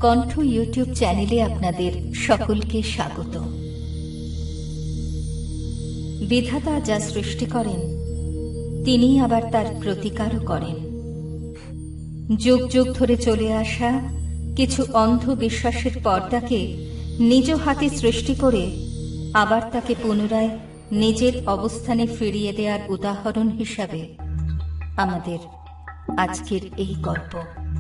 কণ্ঠ ইউটিউব চ্যানেলে আপনাদের সকলকে স্বাগত। বিধাতা যা সৃষ্টি করেন তিনি আবার তার প্রতিকারও করেন। যুগ যুগ ধরে চলে আসা কিছু অন্ধবিশ্বাসের পর্দাকে নিজ হাতে সৃষ্টি করে আবার তাকে পুনরায় নিজের অবস্থানে ফিরিয়ে দেওয়ার উদাহরণ হিসাবে আমাদের আজকের এই গল্প।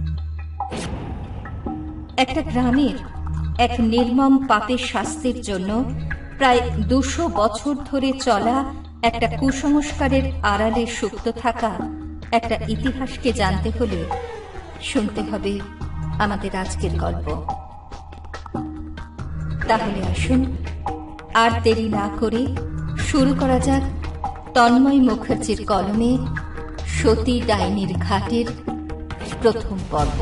একটা গ্রামের এক নির্মম পাপের শাস্তির জন্য প্রায় 200 বছর ধরে চলা একটা কুসংস্কারের আড়ালে সুপ্ত থাকা একটা ইতিহাসকে জানতে হলে শুনতে হবে আমাদের আজকের গল্প। তাহলে আসুন আর দেরি না করে শুরু করা যাক তন্ময় মুখার্জির কলমে সতী ডাইনির ঘাটের প্রথম পর্ব।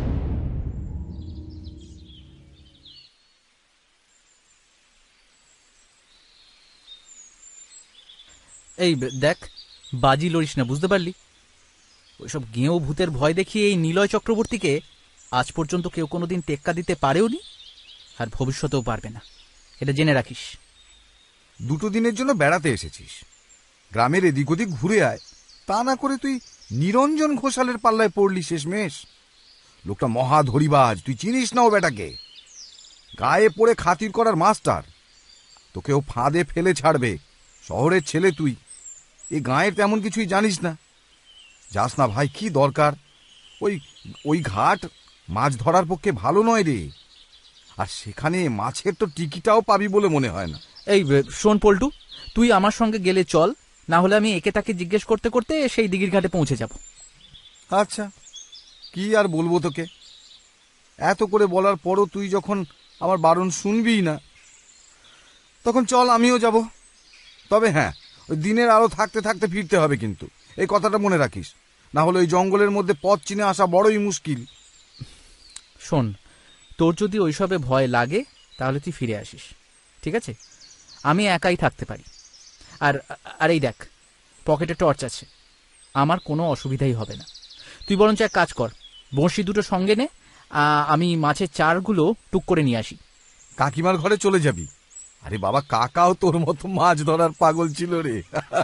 এই দেখ, বাজি লড়িস না, বুঝতে পারলি? ওইসব গেঁয়ো ভূতের ভয় দেখিয়ে এই নিলয় চক্রবর্তীকে আজ পর্যন্ত কেউ কোনোদিন টেক্কা দিতে পারেও নি, আর ভবিষ্যতেও পারবে না, এটা জেনে রাখিস। 2 দিনের জন্য বেড়াতে এসেছিস, গ্রামের এদিক ওদিক ঘুরে আয়, তা না করে তুই নিরঞ্জন ঘোষালের পাল্লায় পড়লি শেষমেশ। লোকটা মহা ধরিবাজ, তুই চিনিস না ও বেটাকে? গায়ে পড়ে খাতির করার মাস্টার, তোকেও ফাঁদে ফেলে ছাড়বে। শহরের ছেলে তুই, এই গাঁয়ের তেমন কিছুই জানিস না। যাস না ভাই, কি দরকার? ওই ঘাট মাছ ধরার পক্ষে ভালো নয় রে, আর সেখানে মাছের তো টিকিটাও পাবি বলে মনে হয় না। এই শোন পল্টু, তুই আমার সঙ্গে গেলে চল, না হলে আমি একে তাকে জিজ্ঞেস করতে করতে সেই দিঘির ঘাটে পৌঁছে যাব। আচ্ছা, কি আর বলবো তোকে? এত করে বলার পরও তুই যখন আমার বারণ শুনবি না, তখন চল, আমিও যাব। তবে হ্যাঁ, ওই দিনের আলো থাকতে থাকতে ফিরতে হবে কিন্তু, এই কথাটা মনে রাখিস, না হলে ওই জঙ্গলের মধ্যে পথ চিনে আসা বড়ই মুশকিল। শোন, তোর যদি ওইসবে ভয় লাগে তাহলে তুই ফিরে আসিস, ঠিক আছে? আমি একাই থাকতে পারি। আর এই দেখ, পকেটে টর্চ আছে, আমার কোনো অসুবিধাই হবে না। তুই বরঞ্চ এক কাজ কর, বঁড়শি 2টো সঙ্গে নে, আমি মাছের চারগুলো টুক করে নিয়ে আসি। কাকিমার ঘরে চলে যাবি? আরে বাবা, কাকাও তোর মতো মাছ ধরার পাগল ছিল রে।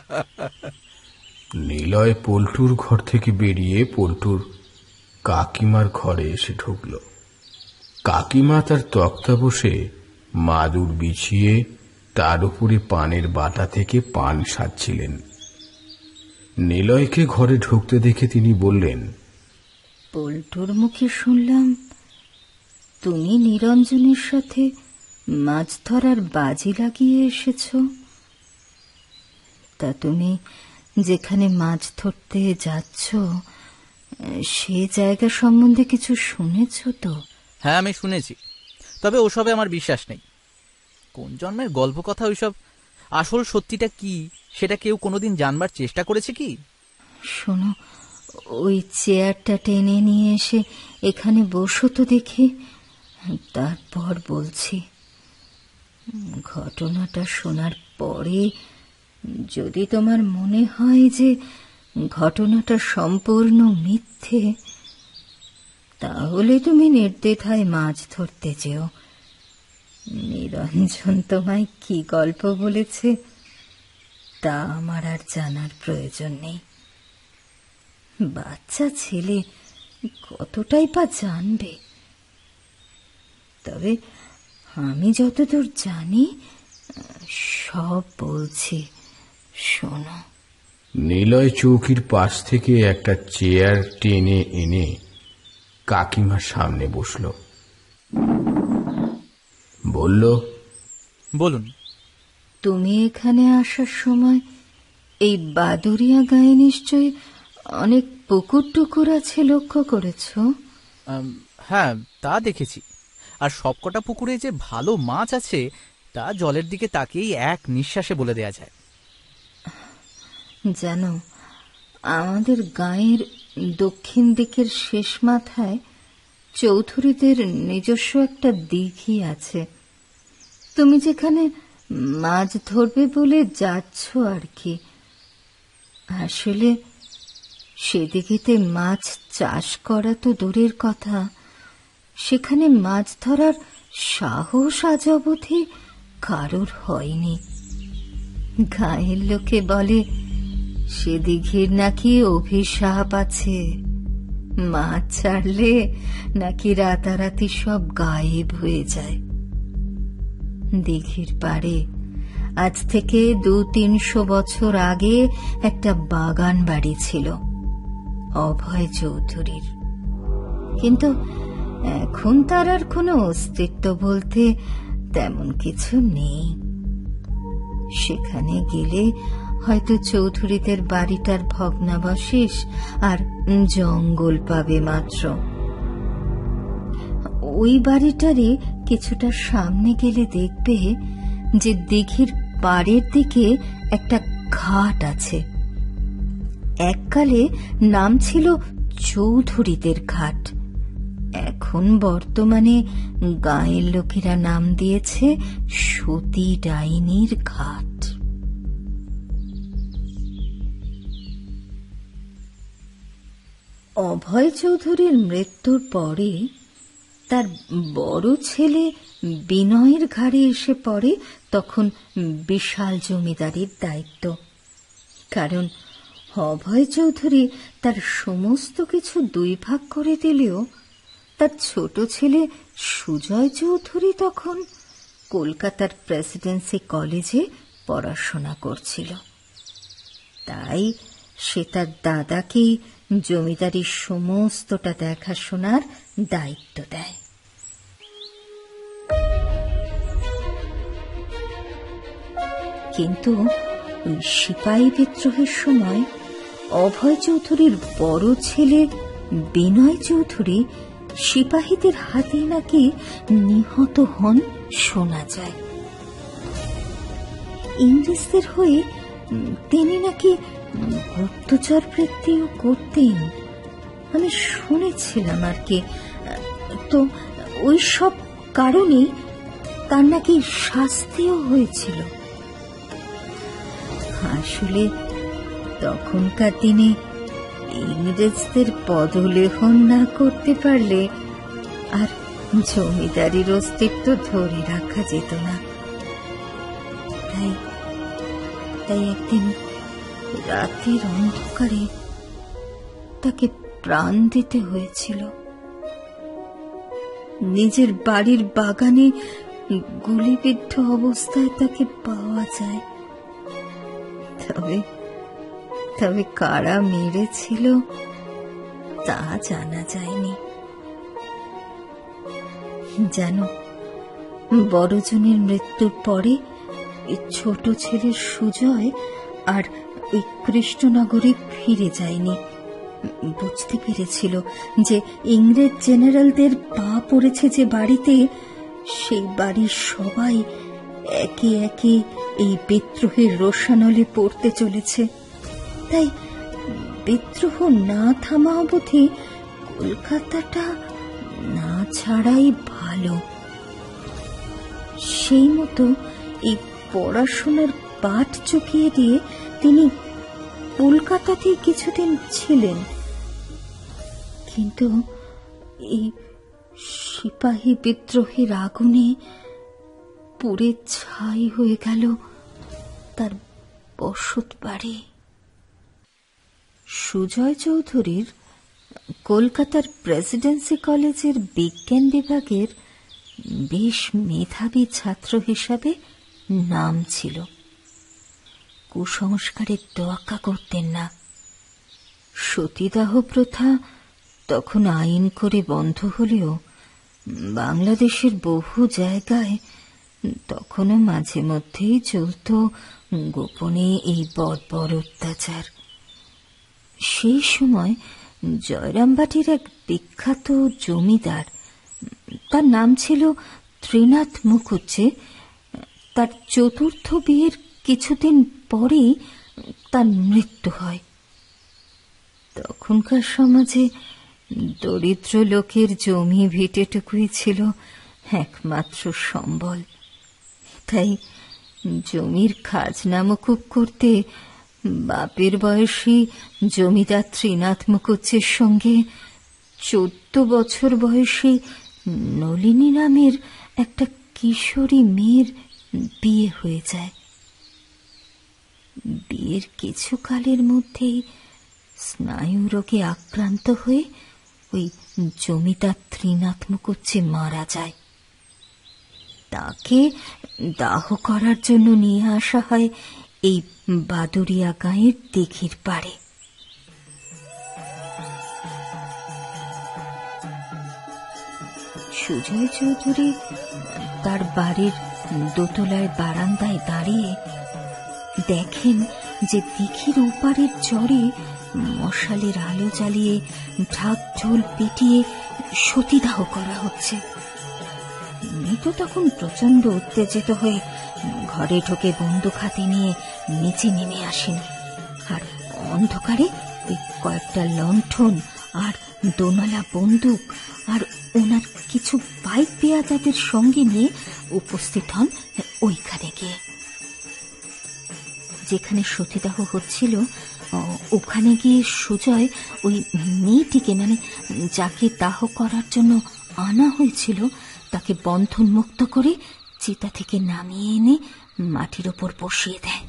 নিলয় পল্টুর ঘর থেকে বেরিয়ে পল্টুর কাকিমার ঘরে এসে ঢুকল। কাকিমা তার তক্তা বসে মাদুর বিছিয়ে তার উপরে পানের বাটা থেকে পান সাজছিলেন। নিলয়কে ঘরে ঢুকতে দেখে তিনি বললেন, পল্টুর মুখে শুনলাম তুমি নিরঞ্জনের সাথে মাছ ধরার বাজি লাগিয়ে এসেছ। তা তুমি যেখানে মাছ ধরতে যাচ্ছ সে জায়গা সম্বন্ধে কিছু শুনেছ তো? হ্যাঁ, আমি শুনেছি, তবে ওসবে আমার বিশ্বাস নেই। কোন জন্মের গল্প কথা ওইসব, আসল সত্যিটা কি সেটা কেউ কোনোদিন জানবার চেষ্টা করেছে কি? শোনো, ওই চেয়ারটা টেনে নিয়ে এসে এখানে বসো তো দেখি, তারপর বলছি। ঘটনাটা শোনার পরে যদি তোমার মনে হয় যে ঘটনাটা সম্পূর্ণ মিথ্যে, তাহলে তুমি নির্দ্বিধায় মাছ ধরতে যেও। নিরঞ্জন তোমায় কি গল্প বলেছে তা আমার আর জানার প্রয়োজন নেই। বাচ্চা ছেলে কতটাই বা জানবে। তবে আমি যতদূর জানি সব বলছি, শোনো। নিলয় চৌকির পাশ থেকে একটা চেয়ার টেনে এনে কাকিমার সামনে বসল। বলল, বলুন। তুমি এখানে আসার সময় এই বাদুরিয়া গায়ে নিশ্চয়ই অনেক পুকুর টুকুর আছে, লক্ষ্য করেছ? হ্যাঁ, তা দেখেছি। আর সবকটা পুকুরে যে ভালো মাছ আছে তা জলের দিকে তাকিয়েই এক নিঃশ্বাসে বলে দেয়া যায়। জানো, আমাদের গাঁয়ের দক্ষিণ দিকের শেষ মাথায় চৌধুরীদের নিজস্ব একটা দিঘি আছে। তুমি যেখানে মাছ ধরবে বলে যাচ্ছ আর কি। আসলে সেদিকেতে মাছ চাষ করা তো দূরের কথা, সেখানে মাছ ধরার সাহস আজ অবধি কারোর হয়নি। গায়ের লোকে বলে সে দিঘির নাকি অভিশাপ আছে, মাছ ছাড়লে নাকি রাতারাতি সব গায়েব হয়ে যায়। দিঘির পাড়ে আজ থেকে 200-300 বছর আগে একটা বাগান বাড়ি ছিল অভয় চৌধুরীর, কিন্তু এখন তার আর কোনো অস্তিত্ব বলতে তেমন কিছু নেই। সেখানে গেলে হয়তো চৌধুরীদের বাড়িটার ভগ্নাবশেষ আর জঙ্গল পাবে মাত্র। ওই বাড়িটারই কিছুটা সামনে গেলে দেখবে যে দিঘির পাড়ের দিকে একটা ঘাট আছে। এককালে নাম ছিল চৌধুরীদের ঘাট, এখন বর্তমানে গাঁয়ের লোকেরা নাম দিয়েছে সতী ডাইনির ঘাট। অভয় চৌধুরীর মৃত্যুর পরে তার বড় ছেলে বিনয়ের ঘাড়ে এসে পড়ে তখন বিশাল জমিদারির দায়িত্ব। কারণ অভয় চৌধুরী তার সমস্ত কিছু 2 ভাগ করে দিলেও তার ছোট ছেলে সুজয় চৌধুরী তখন কলকাতার প্রেসিডেন্সি কলেজে পড়াশোনা করছিল। তাই সে তার দাদাকেই জমিদারির সমস্তটা দেখাশোনার দায়িত্ব দেয়। কিন্তু সিপাহী বিদ্রোহের সময় অভয় চৌধুরীর বড় ছেলে বিনয় চৌধুরী সিপাহীদের হাতে নাকি নিহত হন শোনা যায়। ইংরেজদের হয়ে তিনি নাকি গুপ্তচর বৃত্তিও করতেন, আমি শুনেছিলাম আর কি। তো ওই সব কারণে তার নাকি শাস্তিও হয়েছিল। আসলে তখনকার দিনে ইংরেজদের পদলেহন না করতে পারলে আর জমিদারির অস্তিত্ব ধরে রাখা যেত না। তাই একদিন রাতের অন্ধকারে তাকে প্রাণ দিতে হয়েছিল। নিজের বাড়ির বাগানে গুলিবিদ্ধ অবস্থায় তাকে পাওয়া যায়। তবে কারা মেরেছিল তা জানা যায়নি। জানো, বড়জনের মৃত্যুর পরে ছোট ছেলে সুজয় আর ওই কৃষ্ণনগরে ফিরে যায়নি। বুঝতে পেরেছিল যে ইংরেজ জেনারেলদের পা পড়েছে যে বাড়িতে, সেই বাড়ির সবাই একে একে এই বিদ্রোহের রোষানলে পড়তে চলেছে। তাই বিদ্রোহ না থামা অবধি কলকাতাটা না ছাড়াই ভালো। সেই মতো এই পড়াশোনার পাঠ চুকিয়ে দিয়ে তিনি কলকাতাতেই কিছুদিন ছিলেন। কিন্তু এই সিপাহী বিদ্রোহের আগুনে পুড়ে ছাই হয়ে গেল তার বসত বাড়ি। সুজয় চৌধুরীর কলকাতার প্রেসিডেন্সি কলেজের বিজ্ঞান বিভাগের বেশ মেধাবী ছাত্র হিসাবে নাম ছিল। কুসংস্কারের তোয়াক্কা করতেন না। সতীদাহ প্রথা তখন আইন করে বন্ধ হলেও বাংলাদেশের বহু জায়গায় তখনও মাঝে মধ্যেই চলত গোপনে এই বর্বর অত্যাচার। সেই সময় জয়রামবাটির এক বিখ্যাত জমিদার, তার নাম ছিল ত্রিনাথ মুখুজ্জে, তার 4র্থ বিয়ের কিছুদিন পরেই তার মৃত্যু হয়। তখনকার সমাজে দরিদ্র লোকের জমি ভিটেটুকুই ছিল একমাত্র সম্বল। তাই জমির খাজনা মকুব করতে বাপের বয়সী জমিদার ত্রিনাথ মুখুজ্জের সঙ্গে 14 বছর বয়সী নলিনী নামের একটা কিশোরী মেয়ের বিয়ে হয়ে যায়। বিয়ের কিছুকালের মধ্যেই স্নায়ু রোগে আক্রান্ত হয়ে ওই জমিদার ত্রিনাথ মুখুজ্জে মারা যায়। তাকে দাহ করার জন্য নিয়ে আসা হয় এই বাদুরিয়া গাঁয়ের দিঘির পাড়ে। সুজয় চৌধুরী তার বাড়ির দোতলায় বারান্দায় দাঁড়িয়ে দেখেন যে দিঘির ওপারের চরে মশালের আলো জ্বালিয়ে ঢাক ঢোল পিটিয়ে সতীদাহ করা হচ্ছে। মৃত তখন প্রচন্ড উত্তেজিত হয়ে ঘরে ঢোকে বন্দুক হাতে নিয়ে নিচে নেমে আসেন, আর অন্ধকারে ওই কয়েকটা লণ্ঠন আর দোনলা বন্দুক আর ওনার কিছু বাইক পেয়াদাদের সঙ্গে নিয়ে উপস্থিত হন ওইখানে গিয়ে। যেখানে সতীদাহ হচ্ছিল ওখানে গিয়ে সুজয় ওই মেয়েটিকে, মানে যাকে দাহ করার জন্য আনা হয়েছিল, তাকে বন্ধন মুক্ত করে চিতা থেকে নামিয়ে এনে মাটির ওপর বসিয়ে দেয়।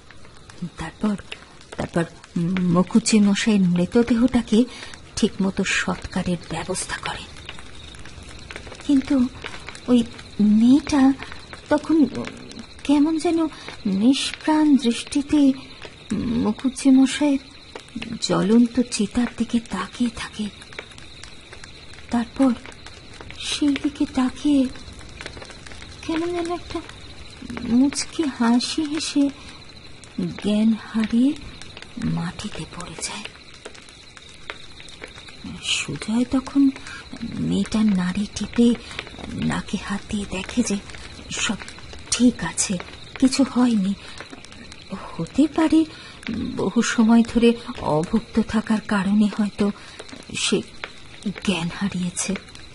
তারপর মুখুজ্জে মশাইয়ের মৃতদেহটাকে ঠিকমতো সৎকারের ব্যবস্থা করে। কিন্তু ওই মেয়েটা তখন কেমন যেন নিষ্প্রাণ দৃষ্টিতে মুখুজ্জে মশাইয়ের জ্বলন্ত চিতার দিকে তাকিয়ে থাকে। তারপর সেই দিকে তাকিয়ে কেমন যেন একটা মুচকি হাসি হেসে জ্ঞান হারিয়ে মাটিতে পড়ে যায়। সুজয় তখন মেয়েটার নাড়ি টিপে নাকে হাত দিয়ে দেখে যে সব ঠিক আছে, কিছু হয়নি। হতে পারে বহু সময় ধরে অভুক্ত থাকার কারণে হয়তো সে জ্ঞান হারিয়েছে।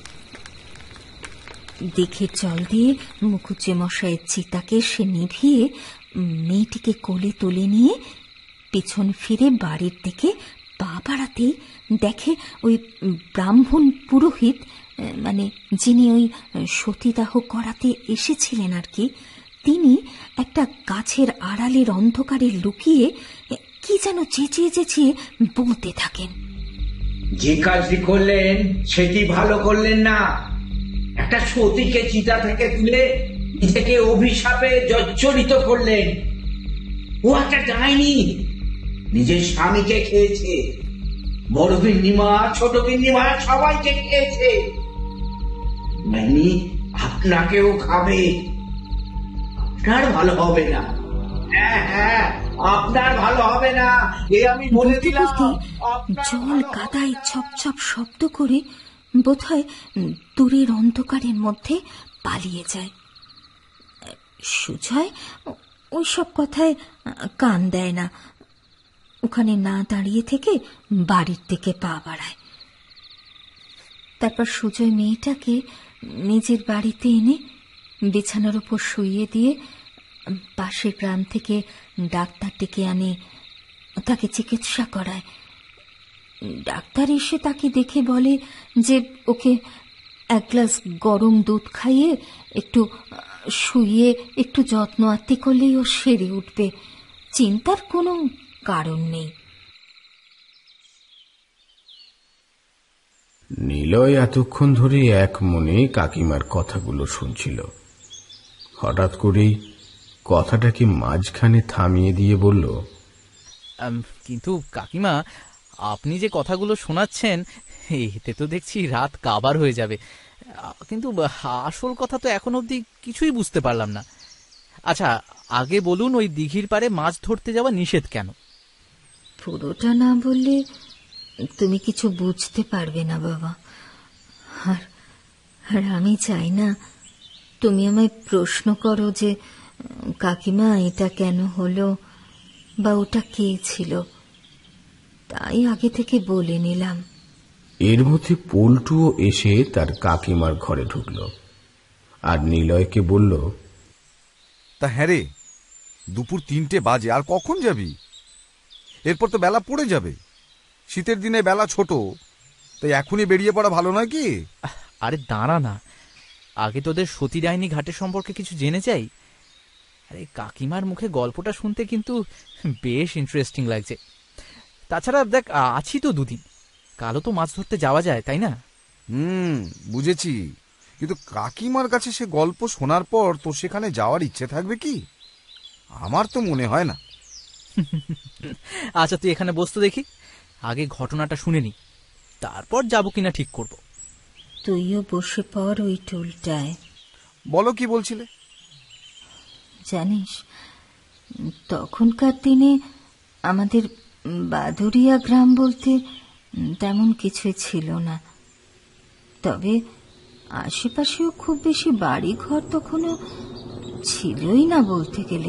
দিঘির জল দিয়ে মুখুজ্জে মশাইয়ের চিতাকে সে নিভিয়ে মেয়েটিকে কোলে তুলে নিয়ে পিছন ফিরে বাড়ির দিকে পা বাড়াতেই দেখে ওই ব্রাহ্মণ পুরোহিত, মানে যিনি ওই সতীদাহ করাতে এসেছিলেন আর কি, তিনি একটা গাছের আড়ালের অন্ধকারে লুকিয়ে কি যেন চেঁচিয়ে চেঁচিয়ে বলতে থাকেন। যে কাজটি করলেন সেটি ভালো করলেন না। একটা সতীকে চিতা থেকে তুলে নিজেকে অভিশাপে জর্জরিত করলেন। ও একটা ডাইনি, নিজের স্বামীকে খেয়েছে, বড় গিন্নিমা ছোট গিন্নিমা সবাইকে খেয়েছে। ডাইনি আপনাকেও খাবে। আপনার ভালো হবে না। হ্যাঁ, আপনার ভালো হবে না, এ আমি বলে দিলাম। জল কাদায় ছপ ছপ শব্দ করে বোধহয় দূরের অন্ধকারের মধ্যে পালিয়ে যায়। সুজয় ওইসব কথায় কান দেয় না, ওখানে না দাঁড়িয়ে থেকে বাড়ির দিকে পা বাড়ায়। তারপর সুজয় মেয়েটাকে নিজের বাড়িতে এনে বিছানার উপর শুইয়ে দিয়ে পাশের গ্রাম থেকে ডাক্তার ডেকে আনে, তাকে চিকিৎসা করায়। ডাক্তার এসে তাকে দেখে বলে যে ওকে এক গ্লাস গরম দুধ খাইয়ে একটু শুইয়ে একটু যত্ন আত্তি করলেই ও সেরে উঠবে, চিন্তার কোনো কারণ নেই। নিলয় এতক্ষণ ধরে এক মনে কাকিমার কথাগুলো শুনছিল। হঠাৎ করেই কথাটাকে মাঝখানে থামিয়ে দিয়ে বলল, কিন্তু কাকিমা, আপনি যে কথাগুলো শোনাচ্ছেন এতে তো দেখছি রাত কাবার হয়ে যাবে, কিন্তু আসল কথা তো এখন অবধি কিছুই বুঝতে পারলাম না। আচ্ছা, আগে বলুন, ওই দিঘির পাড়ে মাছ ধরতে যাওয়া নিষেধ কেন? পুরোটা না বললে তুমি কিছু বুঝতে পারবে না বাবা। আর আমি চাই না তুমি আমায় প্রশ্ন করো যে কাকিমা এটা কেন হলো বা ওটা কে ছিল, তাই আগে থেকে বলে নিলাম। এর মধ্যে পল্টুও এসে তার কাকিমার ঘরে ঢুকল আর নিলয়কে বলল, তা হ্যাঁ রে, দুপুর 3টে বাজে, আর কখন যাবি? এরপর তো বেলা পড়ে যাবে। শীতের দিনে বেলা ছোট, তাই এখনই বেরিয়ে পড়া ভালো নয় কি? আরে দাঁড়া না, আগে তোদের সতী ডাইনি ঘাটের সম্পর্কে কিছু জেনে যাই। আরে কাকিমার মুখে গল্পটা শুনতে কিন্তু বেশ ইন্টারেস্টিং লাগছে। তাছাড়া দেখ, আছি তো দুদিন, কালও তো মাছ ধরতে যাওয়া যায়, তাই না? বুঝেছি, কিন্তু কাকিমার কাছে সে গল্প শোনার পর তো সেখানে যাওয়ার ইচ্ছে থাকবে কি? আমার তো মনে হয় না। আচ্ছা তুই এখানে বসতে দেখি, আগে ঘটনাটা শুনে নি, তারপর যাবো কিনা ঠিক করব। তুইও বসে পড় ওই টুলটায়। বলো, কি বলছিলে? জানিস, তখনকার দিনে আমাদের বাদুরিয়া গ্রাম বলতে তেমন কিছুই ছিল না। তবে আশেপাশেও খুব বেশি বাড়ি ঘর তখনও ছিলই না বলতে গেলে।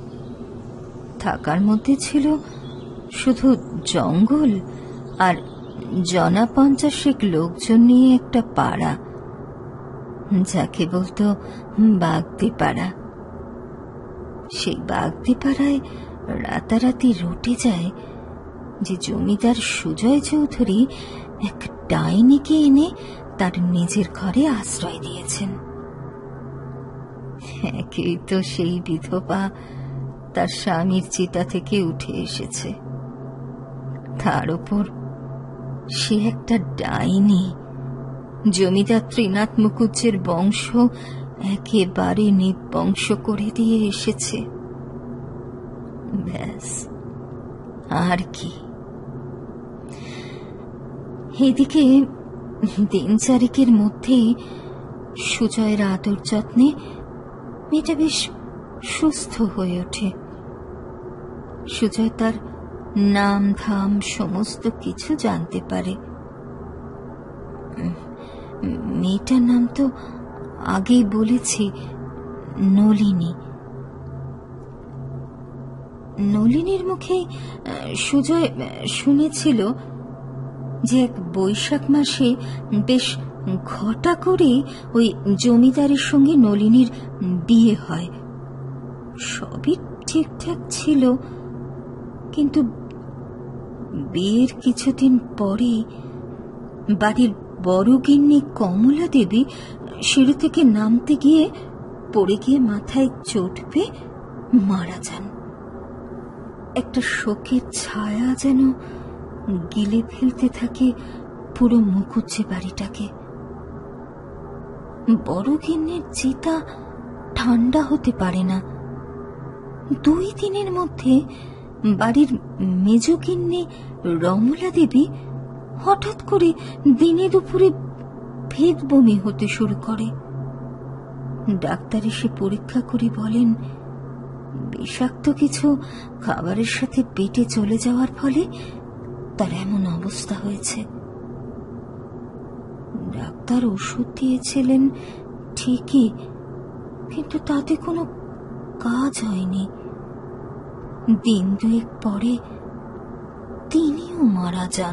থাকার মধ্যে ছিল শুধু জঙ্গল আর 50 লোকজন নিয়ে একটা পাড়া, যাকে বলতো বাগদি পাড়া। সেই বাগদি পাড়ায় রাতারাতি রটে যায় যে জমিদার সুজয় চৌধুরী এক ডাইনিকে এনে তার নিজের ঘরে আশ্রয় দিয়েছেন। একেই তো সেই বিধবা তার স্বামীর চিতা থেকে উঠে এসেছে, তার উপর সে একটা ডাইনি। জমিদার ত্রিনাথ মুখুজ্জের বংশ একেবারে নির্বংশ করে দিয়ে এসেছে। ব্যাস, আর কি। এদিকে দিন চারেকের মধ্যেই সুজয়ের আদর যত্নে মেয়েটা বেশ সুস্থ হয়ে ওঠে। সুজয় তার নাম ধাম সমস্ত কিছু জানতে পারে। মেয়েটার নাম তো আগেই বলেছি, নলিনী। নলিনীর মুখে সুজয় শুনেছিল যে এক বৈশাখ মাসে বেশ ঘটা করে ওই জমিদারের সঙ্গে নলিনীর বিয়ে হয়। সবই ঠিকঠাক ছিল, কিন্তু বিয়ের কিছুদিন পরে বাড়ির বড় গিন্নি কমলা দেবী সিঁড়ি থেকে নামতে গিয়ে পড়ে গিয়ে মাথায় চোট পেয়ে মারা যান। একটা শোকের ছায়া যেন গিলে ফেলতে থাকে পুরো মুখুজ্জে বাড়িটাকে। বড় গিন্নির চিতা ঠান্ডা হতে পারে না। 2 দিনের মধ্যে বাড়ির মেজ গিন্নি রমলা দেবী হঠাৎ করে দিনে দুপুরে ভেদ বমি হতে শুরু করে। ডাক্তার এসে পরীক্ষা করে বলেন, বিষাক্ত কিছু খাবারের সাথে পেটে চলে যাওয়ার ফলে তার এমন অবস্থা হয়েছে। ডাক্তার ওষুধ দিয়েছিলেন ঠিকই, কিন্তু তাতে কোনো কাজ হয়নি। দিন 2 পরে তিনিও মারা যান।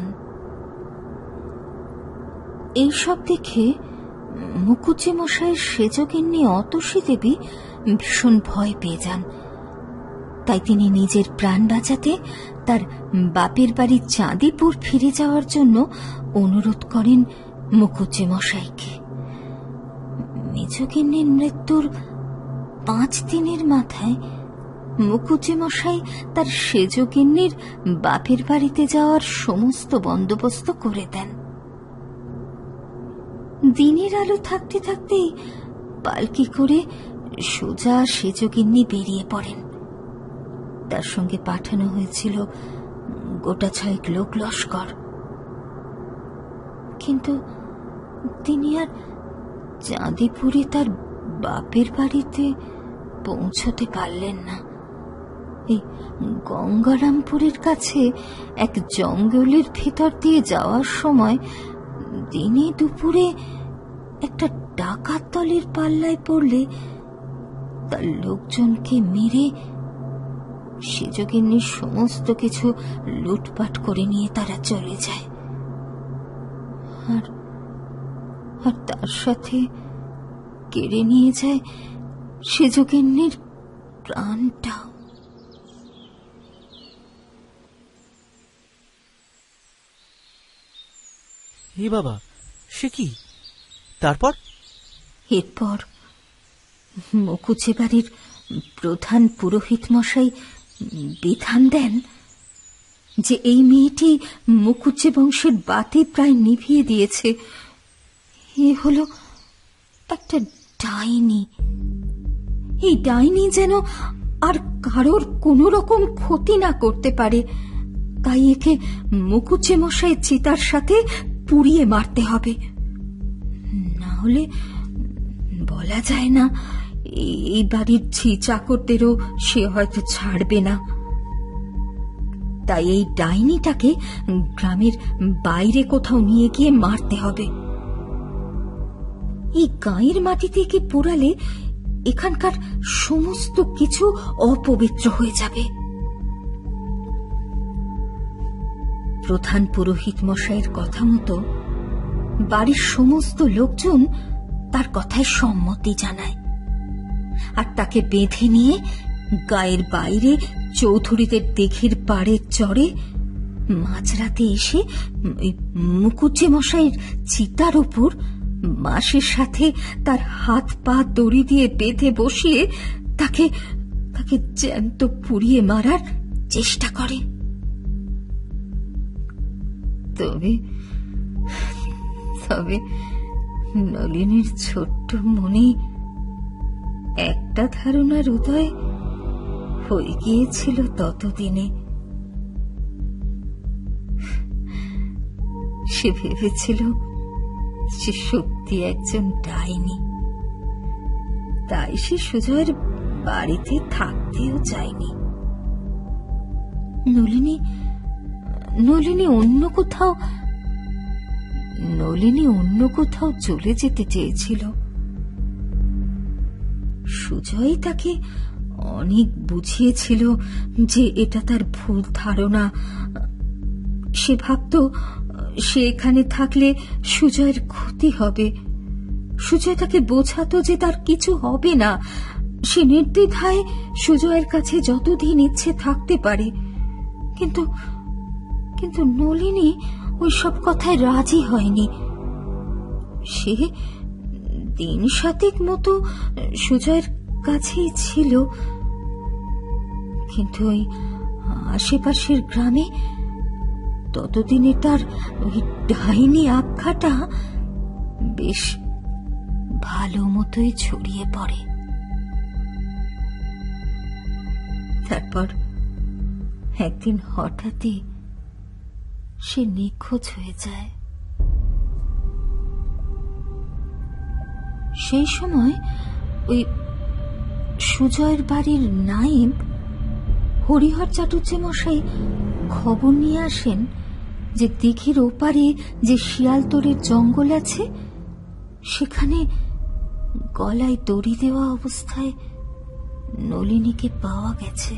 এইসব দেখে মুখুজ্জে মশাইয়ের সেজগিন্নি অতসী দেবী ভীষণ ভয় পেয়ে যান। তাই তিনি নিজের প্রাণ বাঁচাতে তার বাপের বাড়ি চাঁদিপুর ফিরে যাওয়ার জন্য অনুরোধ করেন মুখুজ্জে মশাইকে। মেজগিন্নির মৃত্যুর 5 দিনের মাথায় মুখুজ্জে মশাই তার সেজগিন্নির বাপের বাড়িতে যাওয়ার সমস্ত বন্দোবস্ত করে দেন। দিনের আলো থাকতে থাকতেই পালকি করে সোজা সেজগিন্নি বেরিয়ে পড়েন। তার সঙ্গে পাঠানো হয়েছিল গোটা 6 লোক লস্কর। কিন্তু তিনি আর চাঁদিপুরে তার বাপের বাড়িতে পৌঁছতে পারলেন না। এই গঙ্গারামপুরের কাছে এক জঙ্গলের ভেতর দিয়ে যাওয়ার সময় দিনে দুপুরে একটা ডাকাত দলের পাল্লায় পড়লে তার লোকজনকে মেরে সেজগিন্নির সমস্ত কিছু লুটপাট করে নিয়ে তারা চলে যায়। আর তার সাথে কেড়ে নিয়ে যায় সেজগিন্নির প্রাণটাও। হে বাবা, সে কি? তারপর? এরপর মুকুজ্জে বাড়ির প্রধান পুরোহিত মশাই বিধান দেন যে এই মেয়েটি মুকুজ্জে বংশের বাতি প্রায় নিভিয়ে দিয়েছে। এ হলো একটা ডাইনি। এই ডাইনি যেন আর কারোর কোন রকম ক্ষতি না করতে পারে, তাই একে মুকুজ্জে মশাই চিতার সাথে পুড়িয়ে মারতে হবে। না হলে বলা যায় না, এই বাড়ির ঝি চাকরদেরও সে হয়তো ছাড়বে না। তাই এই ডাইনিটাকে গ্রামের বাইরে কোথাও নিয়ে গিয়ে মারতে হবে। এই গায়ের মাটিতে কি পোড়ালে এখানকার সমস্ত কিছু অপবিত্র হয়ে যাবে। প্রধান পুরোহিত মশাইয়ের কথা মতো বাড়ির সমস্ত লোকজন তার কথায় সম্মতি জানায়, আর তাকে বেঁধে নিয়ে গায়ের বাইরে চৌধুরীদের দিঘির পাড়ের চরে মাঝরাতে এসে মুকুজ্জে মশাইয়ের চিতার ওপর মাসের সাথে তার হাত পা দড়ি দিয়ে বেঁধে বসিয়ে তাকে জ্যান্ত পুড়িয়ে মারার চেষ্টা করে। তবে নলিনীর ছোট্ট মনে একটা ধারণার উদয় হয়ে গিয়েছিল ততদিনে। সে ভেবেছিল সে সত্যি একজন ডাইনি, তাই সে সুজয়ের বাড়িতে থাকতেও চায়নি। নলিনী অন্য কোথাও চলে যেতে চেয়েছিল। সুজয় তাকে অনেক বুঝিয়েছিল যে এটা তার ভুল ধারণা। সে ভাবত সে এখানে থাকলে সুজয়ের ক্ষতি হবে। সুজয় তাকে বোঝাতো যে তার কিছু হবে না, সে নির্দ্বিধায় সুজয়ের কাছে যতদিন ইচ্ছে থাকতে পারে। কিন্তু নলিনী ওই সব কথায় রাজি হয়নি। সে দিন সাতেক মতো সুজয়ের কাছেই ছিল, কিন্তু ওই আশেপাশের গ্রামে ততদিনে তার ওই ডাইনি আখ্যাটা বেশ ভালো মতোই ছড়িয়ে পড়ে। তারপর একদিন হঠাৎই সে নিখোঁজ হয়ে যায়। সেই সময় ওই সুজয়ের বাড়ির নায়েব হরিহর চাটুর্যে মশাই খবর নিয়ে আসেন যে দিঘির ওপারে যে শিয়ালতোড়ের জঙ্গল আছে, সেখানে গলায় দড়ি দেওয়া অবস্থায় নলিনীকে পাওয়া গেছে।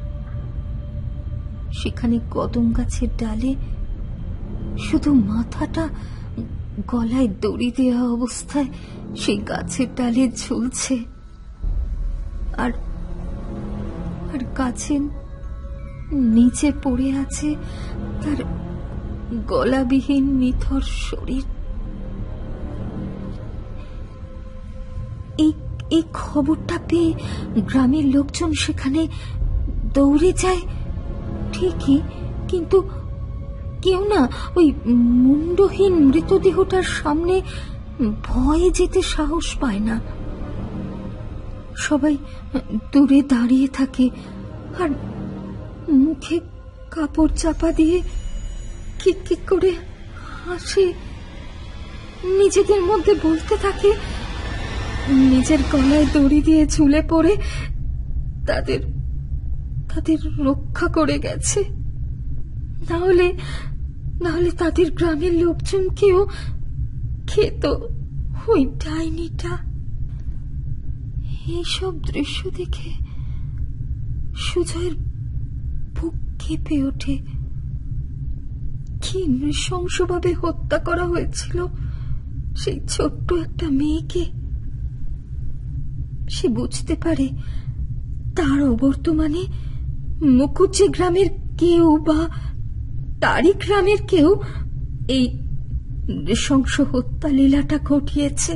সেখানে কদম গাছের ডালে শুধু মাথাটা গলায় দড়ি দেওয়া অবস্থায় সেই গাছের ডালে ঝুলছে, আর গাছের নিচে পড়ে আছে তার গলাবিহীন নিথর শরীর। এই খবরটা পেয়ে গ্রামের লোকজন সেখানে দৌড়ে যায় ঠিকই, কিন্তু কেউ না ওই মুন্ডহীন মৃতদেহটার সামনে ভয়ে যেতে সাহস পায় না। সবাই দূরে দাঁড়িয়ে থাকে আর মুখে কাপড় চাপা দিয়ে কি করে হাসে, নিজেদের মধ্যে বলতে থাকে নিজের গলায় দড়ি দিয়ে ঝুলে পড়ে তাদের রক্ষা করে গেছে। নাহলে তাদের গ্রামের লোকজনকেও খেত ওই ডাইনিটা। এইসব দৃশ্য দেখে সুজয়ের বুক কেঁপে ওঠে। কি নৃশংসভাবে হত্যা করা হয়েছিল সেই ছোট্ট একটা মেয়েকে। সে বুঝতে পারে তার অবর্তমানে মুকুজ্জে গ্রামের কেউ বা তারই গ্রামের কেউ নৃশংস হত্যা লীলাটা ঘটিয়েছে।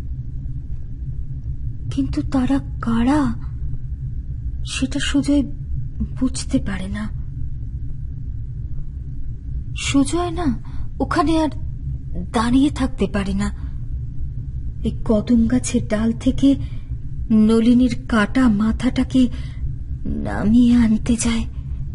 কিন্তু তারা কারা সেটা সুজয় বুঝতে পারে না। সুজয় না ওখানে আর দাঁড়িয়ে থাকতে পারে না। এই কদম গাছের ডাল থেকে নলিনীর কাটা মাথাটাকে নামিয়ে আনতে যায়।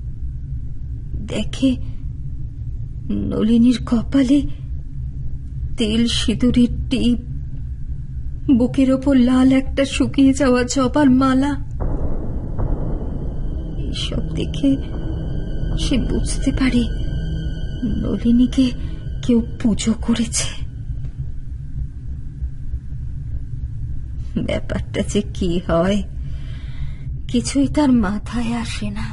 দেখে নলিনীর কপালে তেল সিঁদুরের টিপ, বুকের ওপর লাল একটা শুকিয়ে যাওয়া জবার মালা। এসব দেখে সে বুঝতে পারে নলিনীকে কেউ পুজো করেছে। ব্যাপারটা যে কি হয় কিছুই তার মাথায় আসে না।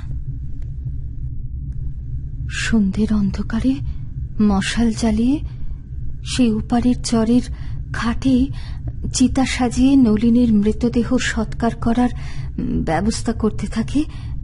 সন্ধ্যের অন্ধকারে মশাল জ্বালিয়ে সেই উপারের চরের খাটে চিতা সাজিয়ে নলিনীর মৃতদেহ সৎকার করার ব্যবস্থা করতে থাকে।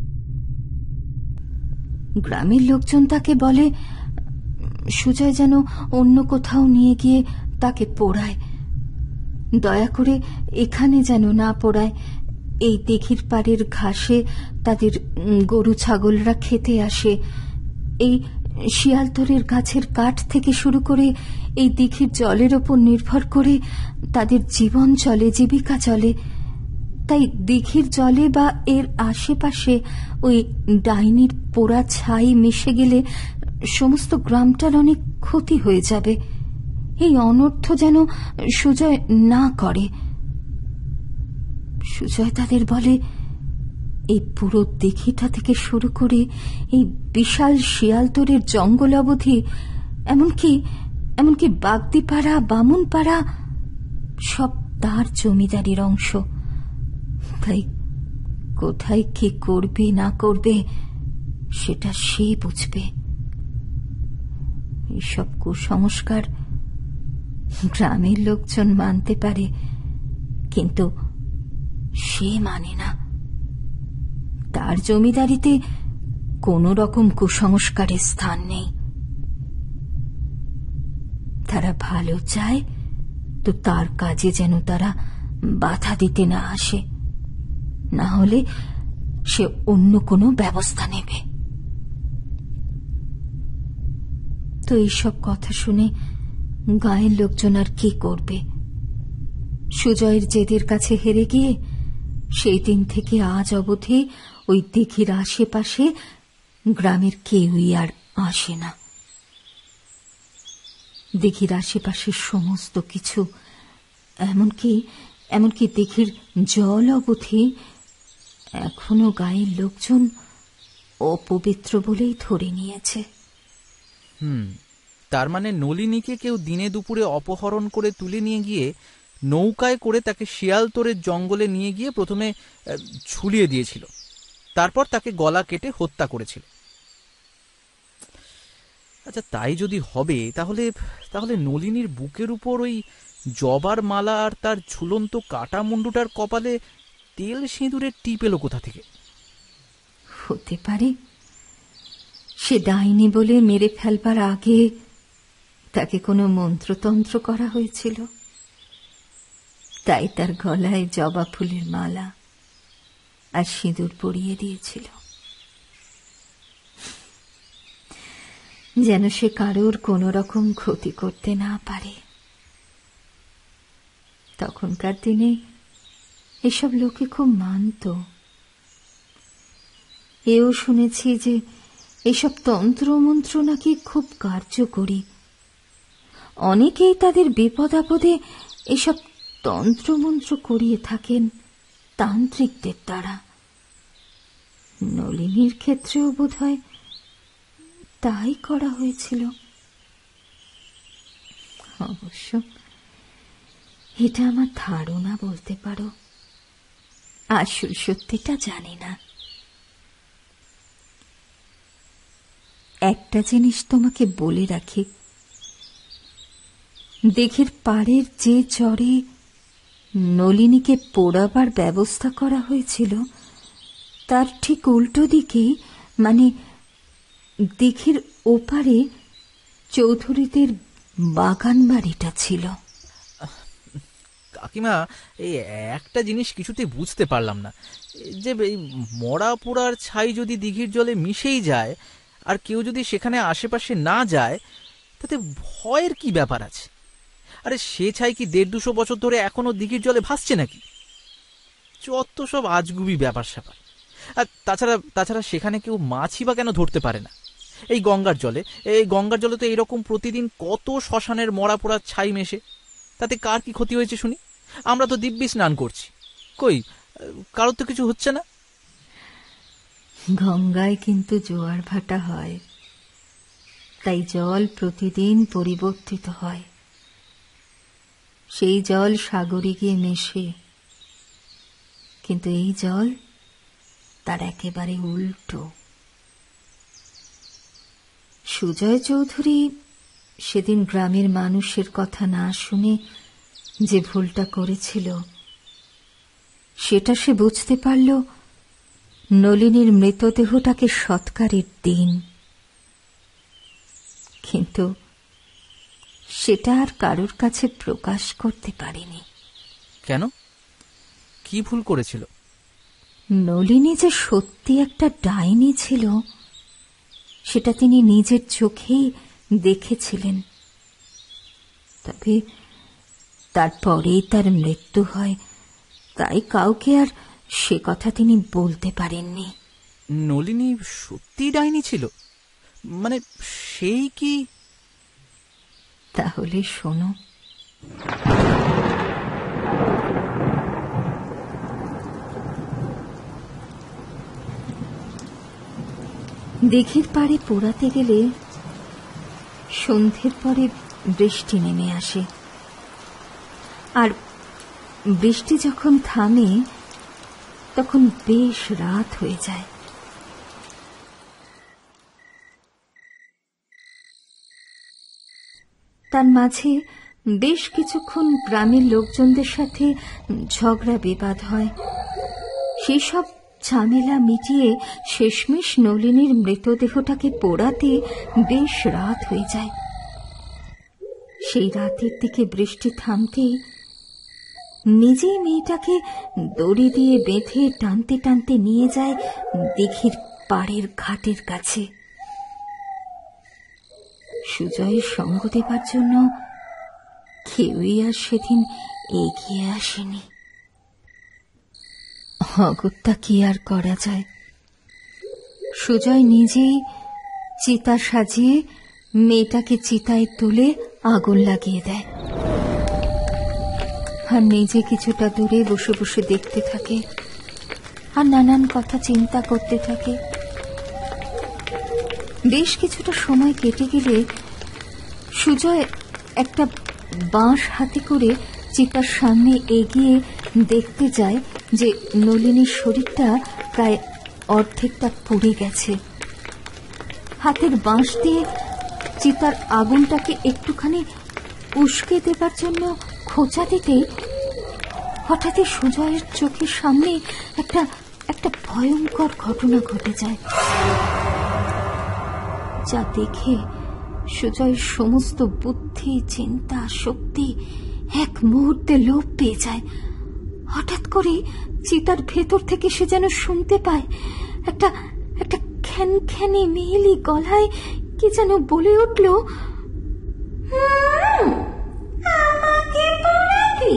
গ্রামের লোকজন তাকে বলে সুজয় যেন অন্য কোথাও নিয়ে গিয়ে তাকে পোড়ায়, দয়া করে এখানে যেন না পোড়ায়। এই দিঘির পাড়ের ঘাসে তাদের গরু ছাগলরা খেতে আসে। এই শিয়ালতরের গাছের কাঠ থেকে শুরু করে এই দিঘির জলের ওপর নির্ভর করে তাদের জীবন চলে, জীবিকা চলে। তাই দিঘির জলে বা এর আশেপাশে ওই ডাইনির পোড়া ছাই মিশে গেলে সমস্ত গ্রামটার অনেক ক্ষতি হয়ে যাবে। এই অনর্থ যেন সুজয় না করে। সুজয় তাদের বলে এই পুরো দিঘিটা থেকে শুরু করে এই বিশাল শিয়ালতরের জঙ্গল অবধি, এমনকি বাগদিপাড়া, বামুনপাড়া সব তার জমিদারির অংশ। তাই কোথায় কি করবে না করবে সেটা সে বুঝবে। এইসব কুসংস্কার গ্রামের লোকজন মানতে পারে, কিন্তু সে মানে না। তার জমিদারিতে কোন রকম কুসংস্কারের স্থান নেই। তারা ভালো চায় তো তার কাজে যেন তারা বাধা দিতে না আসে, না হলে সে অন্য কোনো ব্যবস্থা নেবে। তো এইসব কথা শুনে গায়ের লোকজন আর কি করবে? সুজয়ের জেদের কাছে হেরে গিয়ে সেই দিন থেকে আজ অবধি ওই দিঘির আশেপাশে গ্রামের কেউই আর আসে না। দিঘির আশেপাশের সমস্ত কিছু, এমনকি দিঘির জল অবধি এখনো গায়ের লোকজন অপবিত্র বলেই ধরে নিয়েছে। তার মানে নলিনীকে কেউ দিনে দুপুরে অপহরণ করে তুলে নিয়ে গিয়ে নৌকায় করে তাকে শিয়ালতরের জঙ্গলে নিয়ে গিয়ে প্রথমে ঝুলিয়ে দিয়েছিল, তারপর তাকে গলা কেটে হত্যা করেছিল। আচ্ছা, তাই যদি হবে তাহলে নলিনীর বুকের উপর ওই জবার মালা আর তার ঝুলন্ত কাটা মুন্ডুটার কপালে তেল সিঁদুরের টিপ এলো কোথা থেকে? হতে পারে সে ডাইনি বলে মেরে ফেলবার আগে তাকে কোনো মন্ত্রতন্ত্র করা হয়েছিল, তাই তার গলায় জবা ফুলের মালা আর সিঁদুর পরিয়ে দিয়েছিল, যেন সে কারোর কোনো রকম ক্ষতি করতে না পারে। তখনকার দিনে এসব লোকে খুব মানত। এও শুনেছি যে এসব তন্ত্রমন্ত্র নাকি খুব কার্যকরী। অনেকেই তাদের বিপদ আপদে এসব তন্ত্রমন্ত্র করিয়ে থাকেন তান্ত্রিকদের দ্বারা। নলিনীর ক্ষেত্রেও বোধহয় তাই করা হয়েছিল। অবশ্য এটা আমার ধারণা বলতে পারো, আসল সত্যিটা জানি না। একটা জিনিস তোমাকে বলে রাখি, দিঘির পাড়ের যে চরে নলিনীকে পোড়াবার ব্যবস্থা করা হয়েছিল তার ঠিক উল্টো দিকে, মানে দিঘির ওপারে চৌধুরীদের বাগান বাড়িটা ছিল। কাকিমা, এই একটা জিনিস কিছুতে বুঝতে পারলাম না, যে এই মরা পোড়ার ছাই যদি দিঘির জলে মিশেই যায় আর কেউ যদি সেখানে আশেপাশে না যায়, তাতে ভয়ের কি ব্যাপার আছে? আরে সে ছাই কি 150-200 বছর ধরে এখনো দিঘির জলে ভাসছে নাকি? যত সব আজগুবি ব্যাপার স্যাপার। আর তাছাড়া সেখানে কেউ মাছই বা কেন ধরতে পারে না? এই গঙ্গার জলে তো এইরকম প্রতিদিন কত শ্মশানের মরা পোড়ার ছাই মেশে, তাতে কার কি ক্ষতি হয়েছে শুনি? আমরা তো দিব্যি স্নান করছি, কই কারোর তো কিছু হচ্ছে না। গঙ্গায় কিন্তু জোয়ার ভাটা হয়, তাই জল প্রতিদিন পরিবর্তিত হয়। সেই জল সাগরে গিয়ে মেশে, কিন্তু এই জল তার একেবারে উল্টো। সুজয় চৌধুরী সেদিন গ্রামের মানুষের কথা না শুনে যে ভুলটা করেছিল, সেটা সে বুঝতে পারল নলিনীর মৃতদেহটাকে সৎকারের দিন। কিন্তু সেটা আর কারোর কাছে প্রকাশ করতে পারেনি। কেন? কি ভুল করেছিল? নলিনী যে সত্যি একটা ডাইনি ছিল, সেটা তিনি নিজের চোখেই দেখেছিলেন। তবে তারপরেই তার মৃত্যু হয়, তাই কাউকে আর সে কথা তিনি বলতে পারেননি। নলিনী সত্যি ডাইনি ছিল? মানে সেই কি? তাহলে শোনো। দিঘির পাড়ে পোড়াতে গেলে সন্ধ্যের পরে বৃষ্টি নেমে আসে, আর বৃষ্টি যখন থামে তখন বেশ রাত হয়ে যায়। তার মাঝে বেশ কিছুক্ষণ গ্রামের লোকজনদের সাথে ঝগড়া বিবাদ হয়। সেই সব ঝামেলা মিটিয়ে শেষমেশ নলিনীর মৃতদেহটাকে পোড়াতে বেশ রাত হয়ে যায়। সেই রাতের দিকে বৃষ্টি থামতেই নিজেই মেয়েটাকে দড়ি দিয়ে বেঁধে টানতে টানতে নিয়ে যায় দিঘির পাড়ের ঘাটের কাছে। সুজয়ের সঙ্গ দেবার জন্য কেউই আর সেদিন এগিয়ে আসেনি। অগত্যা কি আর করা যায়? সুজয় নিজেই চিতা সাজিয়ে মেয়েটাকে চিতায় তুলে আগুন লাগিয়ে দেয়, আর নিজে কিছুটা দূরে বসে বসে দেখতে থাকে আর নানান কথা চিন্তা করতে থাকে। বেশ কিছুটা সময় কেটে গেলে সুজয় একটা বাঁশ হাতে করে চিতার সামনে এগিয়ে দেখতে যায় যে নলিনীর শরীরটা প্রায় অর্ধেকটা পুড়ে গেছে। হাতের বাঁশ দিয়ে চিতার আগুনটাকে একটুখানি উস্কে দেবার জন্য খোঁচা দিতে হঠাৎই সুজয়ের চোখের সামনে একটা ভয়ঙ্কর ঘটনা ঘটে যায়, যা দেখে সুজয়ের সমস্ত বুদ্ধি, চিন্তা, শক্তি এক মুহূর্তে লোপ পেয়ে যায়। হঠাৎ করে চিতার ভেতর থেকে সে যেন শুনতে পায় একটা খ্যানখ্যানে মেয়েলি গলায় কি যেন বলে উঠল, আমাকে পোড়াবি?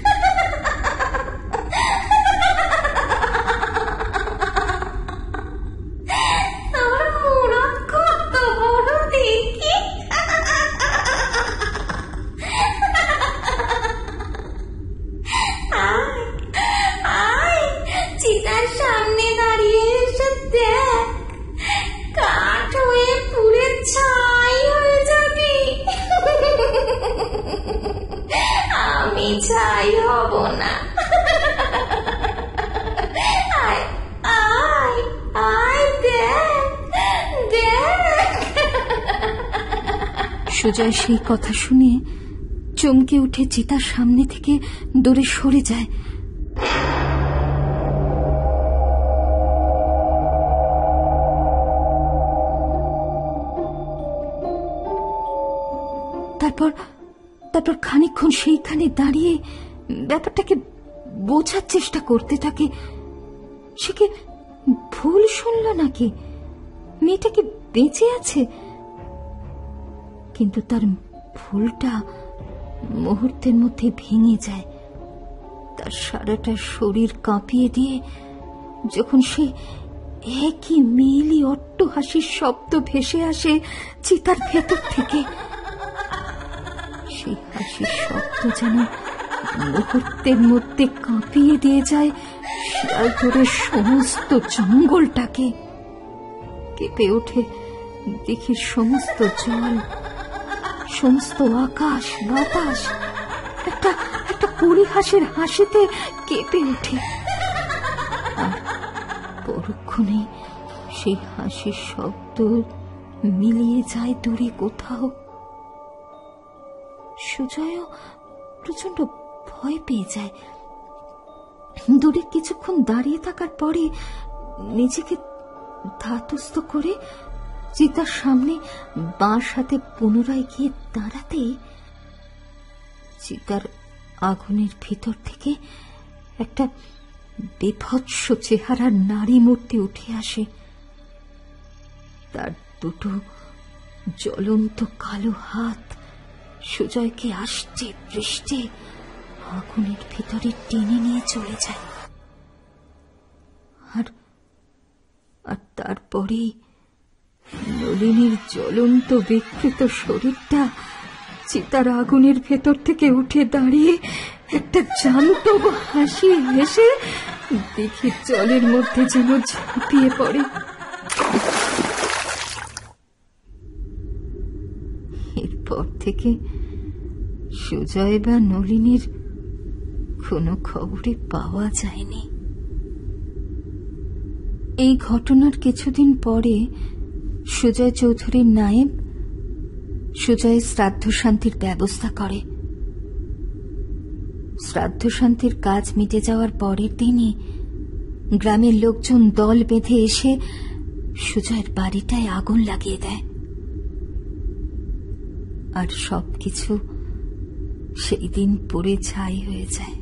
ছাই হব না। আয় আয় আয়, দেখ দেখ। সুজয় সেই কথা শুনে চমকে উঠে চিতার সামনে থেকে দূরে সরে যায়। তার তারপর খানিকক্ষণ সেইখানে দাঁড়িয়ে ব্যাপারটাকে বোঝার চেষ্টা করতে থাকে। সে কি ভুল শুনল নাকি? মেয়েটা কি বেঁচে আছে? কিন্তু তার ভুলটা মুহূর্তের মধ্যে ভেঙে যায়। তার সারাটা শরীর কাঁপিয়ে দিয়ে যখন সে একই মেয়েলি অট্টহাসির শব্দ ভেসে আসে চিতার ভেতর থেকে, সেই হাসির শব্দ যেন মুহূর্তের মধ্যে কাঁপিয়ে দিয়ে যায় শিয়ালদহের সমস্ত জঙ্গলটাকে। কেঁপে ওঠে দিঘির সমস্ত জল, সমস্ত আকাশ বাতাস একটা পরিহাসের হাসিতে কেঁপে ওঠে। আর পরক্ষণে সেই হাসির শব্দ মিলিয়ে যায় দূরে কোথাও। সুজয়ও প্রচন্ড ভয় পেয়ে যায়। দূরে কিছুক্ষণ দাঁড়িয়ে থাকার পরে নিজেকে ধাতস্থ করে চিতার সামনে বাঁশ হাতে পুনরায় গিয়ে দাঁড়াতেই চিতার আগুনের ভিতর থেকে একটা বিভৎস চেহারার নারী মূর্তি উঠে আসে। তার দুটো জ্বলন্ত কালো হাত সুজয়কে আষ্টে পৃষ্ঠে আগুনের ভিতরে টেনে নিয়ে চলে যায়। আর তারপরে নলিনীর জ্বলন্ত বিকৃত শরীরটা চিতার আগুনের ভেতর থেকে উঠে দাঁড়িয়ে একটা জ্যান্ত হাসি হেসে দিঘির জলের মধ্যে যেন ঝাঁপিয়ে পড়ে। এরপর থেকে সুজয় বা নলিনীর কোনো খবরই পাওয়া যায়নি। এই ঘটনার কিছুদিন পরে সুজয় চৌধুরীর নায়েব সুজয়ের শ্রাদ্ধ শান্তির ব্যবস্থা করে। শ্রাদ্ধ শান্তির কাজ মিটে যাওয়ার পরের দিনই গ্রামের লোকজন দল বেঁধে এসে সুজয়ের বাড়িটায় আগুন লাগিয়ে দেয়। আর সবকিছু সেই দিন পুড়ে ছাই হয়ে যায়।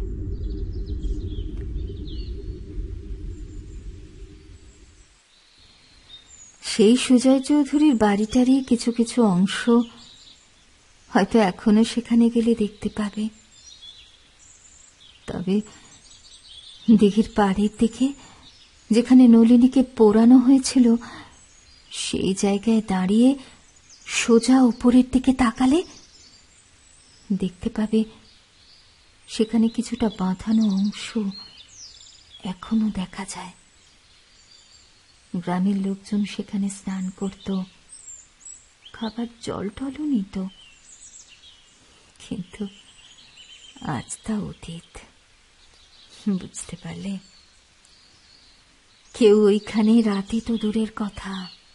সেই সুজয় চৌধুরীর বাড়িটারই কিছু কিছু অংশ হয়তো এখনো সেখানে গেলে দেখতে পাবে। তবে দিঘির পাড়ের দিকে যেখানে নলিনীকে পোড়ানো হয়েছিল সেই জায়গায় দাঁড়িয়ে সোজা উপরের দিকে তাকালে দেখতে পাবে সেখানে কিছুটা বাঁধানো অংশ এখনো দেখা যায়। গ্রামের লোকজন সেখানে স্নান করত, খাবার জল টলও নিত, কিন্তু আজ তা অতীত। বুঝতে পারলে? কেউ ওইখানে রাতে তো দূরের কথা,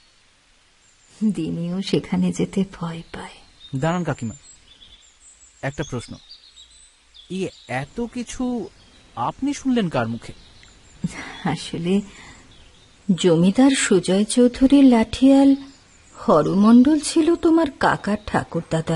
দিনেও সেখানে যেতে ভয় পায়। দাঁড়ান কাকিমা, একটা প্রশ্ন, এত কিছু আপনি শুনলেন কার মুখে? আসলে জমিদার সুজয় চৌধুরীর লাঠিয়াল হরমণ্ডল ছিল তোমার কাকার ঠাকুরদাদা।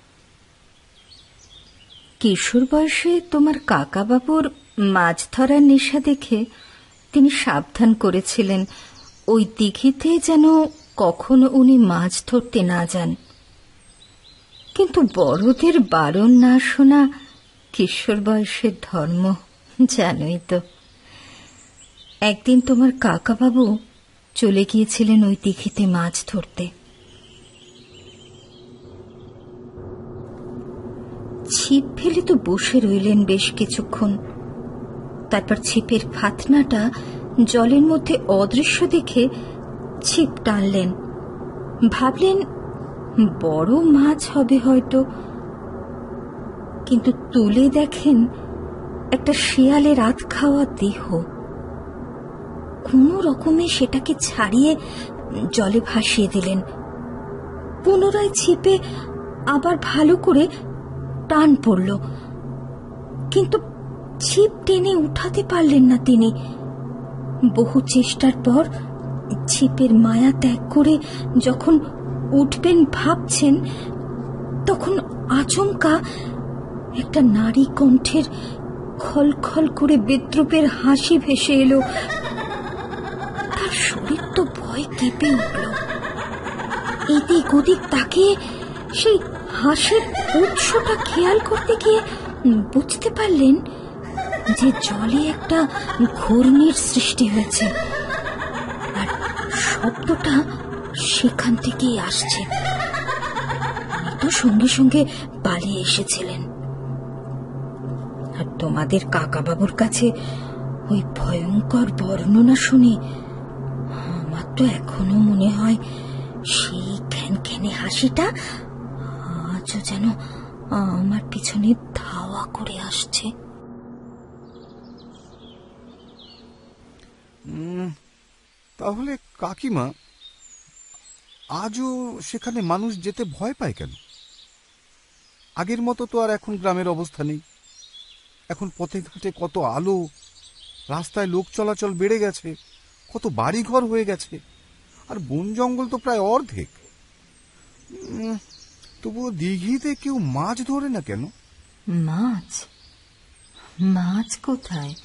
কিশোর বয়সে তোমার কাকা বাবুর মাছ ধরার নেশা দেখে তিনি সাবধান করেছিলেন ওই দিঘিতে যেন কখনো উনি মাছ ধরতে না যান। কিন্তু বড়দের বারণ না শোনা কিশোর বয়সের ধর্ম, জানোই তো। একদিন তোমার কাকা বাবু চলে গিয়েছিলেন ওই দিঘিতে মাছ ধরতে। ছিপ ফেলে তো বসে রইলেন বেশ কিছুক্ষণ। তারপর ছিপের ফাতনাটা জলের মধ্যে অদৃশ্য দেখে ছিপ টানলেন। ভাবলেন বড় মাছ হবে হয়তো, কিন্তু তুলে দেখেন একটা শিয়ালের আধ খাওয়া দেহ। কোনো রকমে সেটাকে ছাড়িয়ে জলে ভাসিয়ে দিলেন। পুনরায় ছিপে আবার ভালো করে টান পড়ল, কিন্তু ছিপ টেনে উঠাতে পারলেন না তিনি। বহু চেষ্টার পর ছিপের মায়া ত্যাগ করে যখন উঠবেন ভাবছেন, তখন আচমকা একটা নারী কণ্ঠের খলখল করে বিদ্রুপের হাসি ভেসে এলো। তার শরীর তো ভয় কেঁপে উঠল। এদিক ওদিক তাকিয়ে সেই হাসির উৎসটা খেয়াল করতে গিয়ে বুঝতে পারলেন যে জলে একটা ঘূর্ণির সৃষ্টি হয়েছে, আর শব্দটা সেখান থেকেই আসছে। তো সঙ্গে সঙ্গে পালিয়ে এসেছিলেন। আর তোমাদের কাকা বাবুর কাছে ওই ভয়ঙ্কর বর্ণনা শুনে আমার তো এখনো মনে হয় সেই খ্যানখ্যানে হাসিটা আজও যেন আমার পিছনে ধাওয়া করে আসছে। তাহলে কাকিমা, আজও সেখানে মানুষ যেতে ভয় পায় কেন? আগের মতো তো আর এখন গ্রামের অবস্থা নেই। এখন পথে ঘাটে কত আলো, রাস্তায় লোক চলাচল বেড়ে গেছে, কত বাড়িঘর হয়ে গেছে, আর বন জঙ্গল তো প্রায় অর্ধেক। তবুও দিঘিতে কেউ মাছ ধরে না কেন? মাছ? মাছ কোথায়?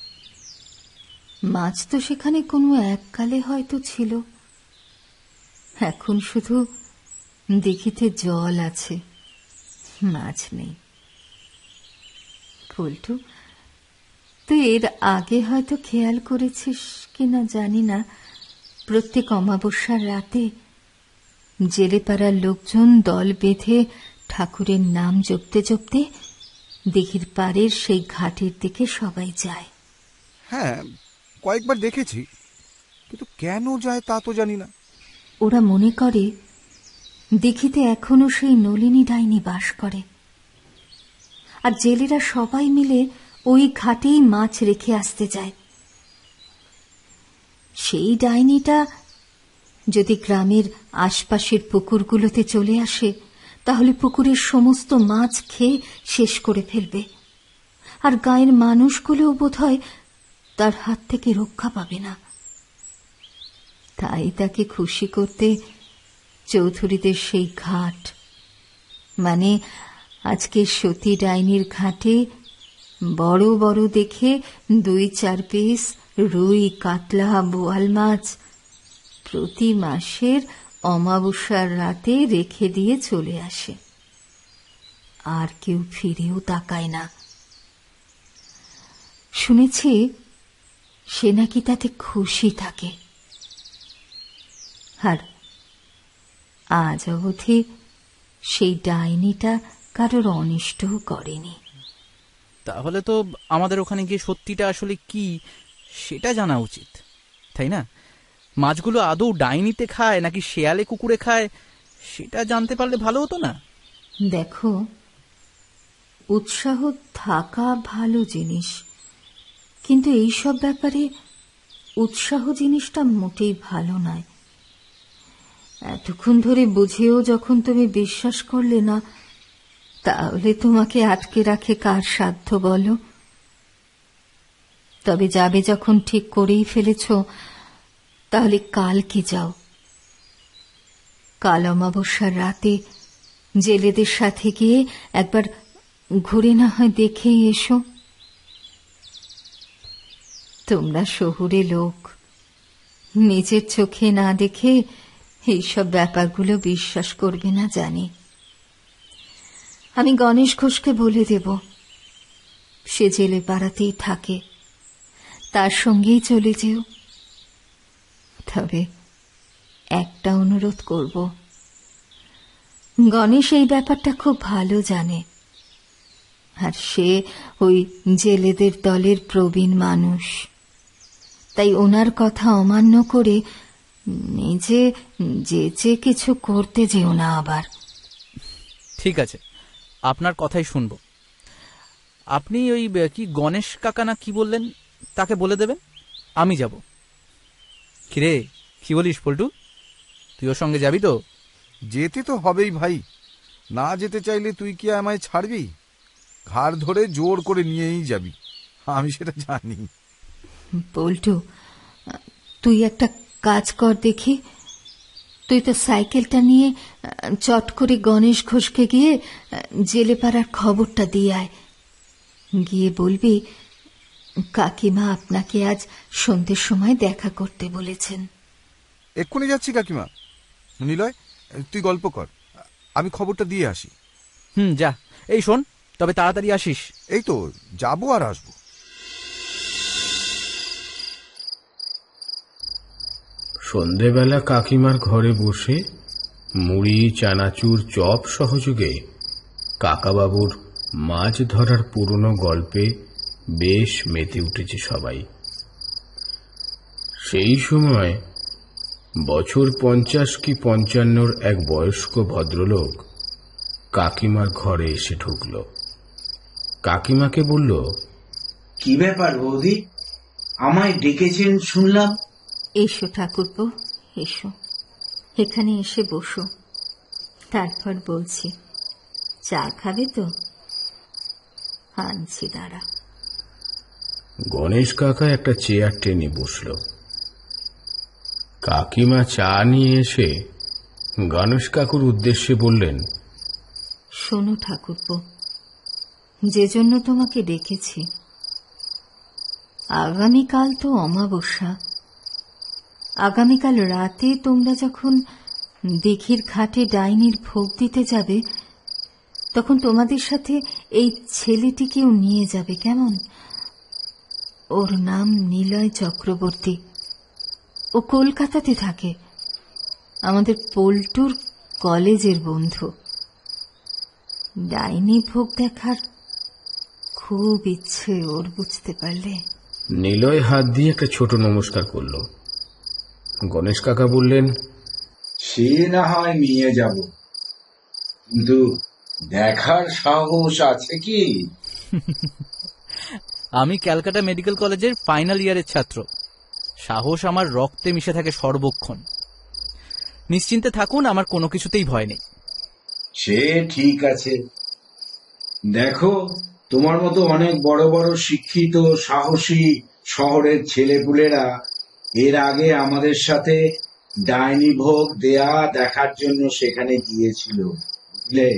মাছ তো সেখানে কোনো এককালে হয়তো ছিল, এখন শুধু দিঘিতে জল আছে, মাছ নেই। পল্টু, তুই এর আগে হয়তো খেয়াল করেছিস কিনা জানি না, প্রত্যেক অমাবস্যার রাতে জেলেপাড়ার লোকজন দল বেঁধে ঠাকুরের নাম জপতে জপতে দিঘির পাড়ের সেই ঘাটের দিকে সবাই যায়। হ্যাঁ, কয়েকবার দেখেছি, কিন্তু কেন যায় তা তো জানি না। ওরা মনে করে দিঘিতে এখনো সেই নলিনী ডাইনি বাস করে, আর জেলেরা সবাই মিলে ওই ঘাটেই মাছ রেখে আসতে যায়। সেই ডাইনিটা যদি গ্রামের আশপাশের পুকুরগুলোতে চলে আসে, তাহলে পুকুরের সমস্ত মাছ খেয়ে শেষ করে ফেলবে, আর গায়ের মানুষগুলোও বোধহয় তার হাত থেকে রক্ষা পাবে না। তাই তাকে খুশি করতে চৌধুরীদের সেই ঘাট, মানে আজকে সতী ডাইনির ঘাটে বড় বড় দেখে 2-4 পিস রুই, কাতলা, বোয়াল মাছ প্রতি মাসের অমাবস্যার রাতে রেখে দিয়ে চলে আসে, আর কেউ ফিরেও তাকায় না। শুনেছি সে নাকি তাতে খুশি থাকে, আর আজ অবধি সেই ডাইনিটা কারোর অনিষ্টও করেনি। তাহলে তো আমাদের ওখানে গিয়ে সত্যিটা আসলে কি সেটা জানা উচিত, তাই না? মাছগুলো আদৌ ডাইনিতে খায় নাকি শেয়ালে কুকুরে খায়, সেটা জানতে পারলে ভালো হতো না? দেখো, উৎসাহ থাকা ভালো জিনিস, কিন্তু এইসব ব্যাপারে উৎসাহ জিনিসটা মোটেই ভালো নয়। এতক্ষণ ধরে বুঝেও যখন তুমি বিশ্বাস করলে না, তাহলে তোমাকে আটকে রাখে কার সাধ্য বলো? তবে যাবে যখন ঠিক করেই ফেলেছ, তাহলে কালকে যাও। কাল অমাবস্যার রাতে জেলেদের সাথে গিয়ে একবার ঘুরে না হয় দেখেই এসো। তোমরা শহুরে লোক, নিজের চোখে না দেখে এইসব ব্যাপারগুলো বিশ্বাস করবে না জানি। আমি গণেশ ঘোষকে বলে দেব, সে জেলে পাড়াতেই থাকে, তার সঙ্গেই চলে যেও। তবে একটা অনুরোধ করব, গণেশ এই ব্যাপারটা খুব ভালো জানে, আর সে ওই জেলেদের দলের প্রবীণ মানুষ, তাই ওনার কথা অমান্য করে নিজে যে কিছু করতে যেও না আবার। ঠিক আছে, আপনার কথাই শুনবো। আপনি ওই কি গণেশ কাকা না কি বললেন, তাকে বলে দেবেন আমি যাব। কিরে, কি বলিস পল্টু, তুই ওর সঙ্গে যাবি তো? যেতে তো হবেই ভাই, না যেতে চাইলে তুই কি আমায় ছাড়বি? ঘাড় ধরে জোর করে নিয়েই যাবি, আমি সেটা জানি। পল্টু, তুই একটা কাজ কর দেখি, তুই তো সাইকেলটা নিয়ে চট করে গণেশ ঘোষকে গিয়ে জেলে পাড়ার খবরটা দিয়ে আয়। গিয়ে বলবি কাকিমা আপনাকে আজ সন্ধ্যের সময় দেখা করতে বলেছেন। এক্ষুনি যাচ্ছি কাকিমা। নিলয়, তুই গল্প কর, আমি খবরটা দিয়ে আসি। যা। এই শোন, তবে তাড়াতাড়ি আসিস। এই তো যাবো আর আসবো। সন্ধেবেলা কাকিমার ঘরে বসে মুড়ি, চানাচুর, চপ সহযোগে কাকাবাবুর মাছ ধরার পুরনো গল্পে বেশ মেতে উঠেছে সবাই। সেই সময় বছর 50 কি 55 এক বয়স্ক ভদ্রলোক কাকিমার ঘরে এসে ঢুকল। কাকিমাকে বলল, কি ব্যাপার বৌদি, আমায় ডেকেছেন শুনলাম? এসো ঠাকুরপো, এসো, এখানে এসে বসো, তারপর বলছি। চা খাবে তো? আনছি, দাঁড়া। গণেশ কাকা একটা চেয়ার টেনে বসল। কাকিমা চা নিয়ে এসে গণেশ কাকুর উদ্দেশ্যে বললেন, শোনো ঠাকুরপো, যে জন্য তোমাকে ডেকেছি, আগামীকাল তো অমাবস্যা। আগামীকাল রাতে তোমরা যখন দিঘির ঘাটে ডাইনির ভোগ দিতে যাবে, তখন তোমাদের সাথে এই ছেলেটিকেও নিয়ে যাবে, কেমন? ওর নাম নিলয় চক্রবর্তী। ও কলকাতাতে থাকে, আমাদের পল্টুর কলেজের বন্ধু। ডাইনি ভোগ দেখার খুব ইচ্ছে ওর, বুঝতে পারলে? নিলয় হাত দিয়ে একটা ছোট নমস্কার করল। গণেশ কাকা বললেন, সে না হয় নিয়ে যাব, কিন্তু দেখার সাহস আছে কি? আমি ক্যালকাটা মেডিকেল কলেজের ফাইনাল ইয়ারের ছাত্র। সাহস আমার রক্তে মিশে থাকে সর্বক্ষণ। নিশ্চিন্তে থাকুন, আমার কোনো কিছুতেই ভয় নেই। সে ঠিক আছে। দেখো, তোমার মতো অনেক বড় বড় শিক্ষিত সাহসী শহরের ছেলেপুলেরা এর আগে আমাদের সাথে ডাইনি ভোগ দেয়া দেখার জন্য সেখানে গিয়েছিল, বুঝলে?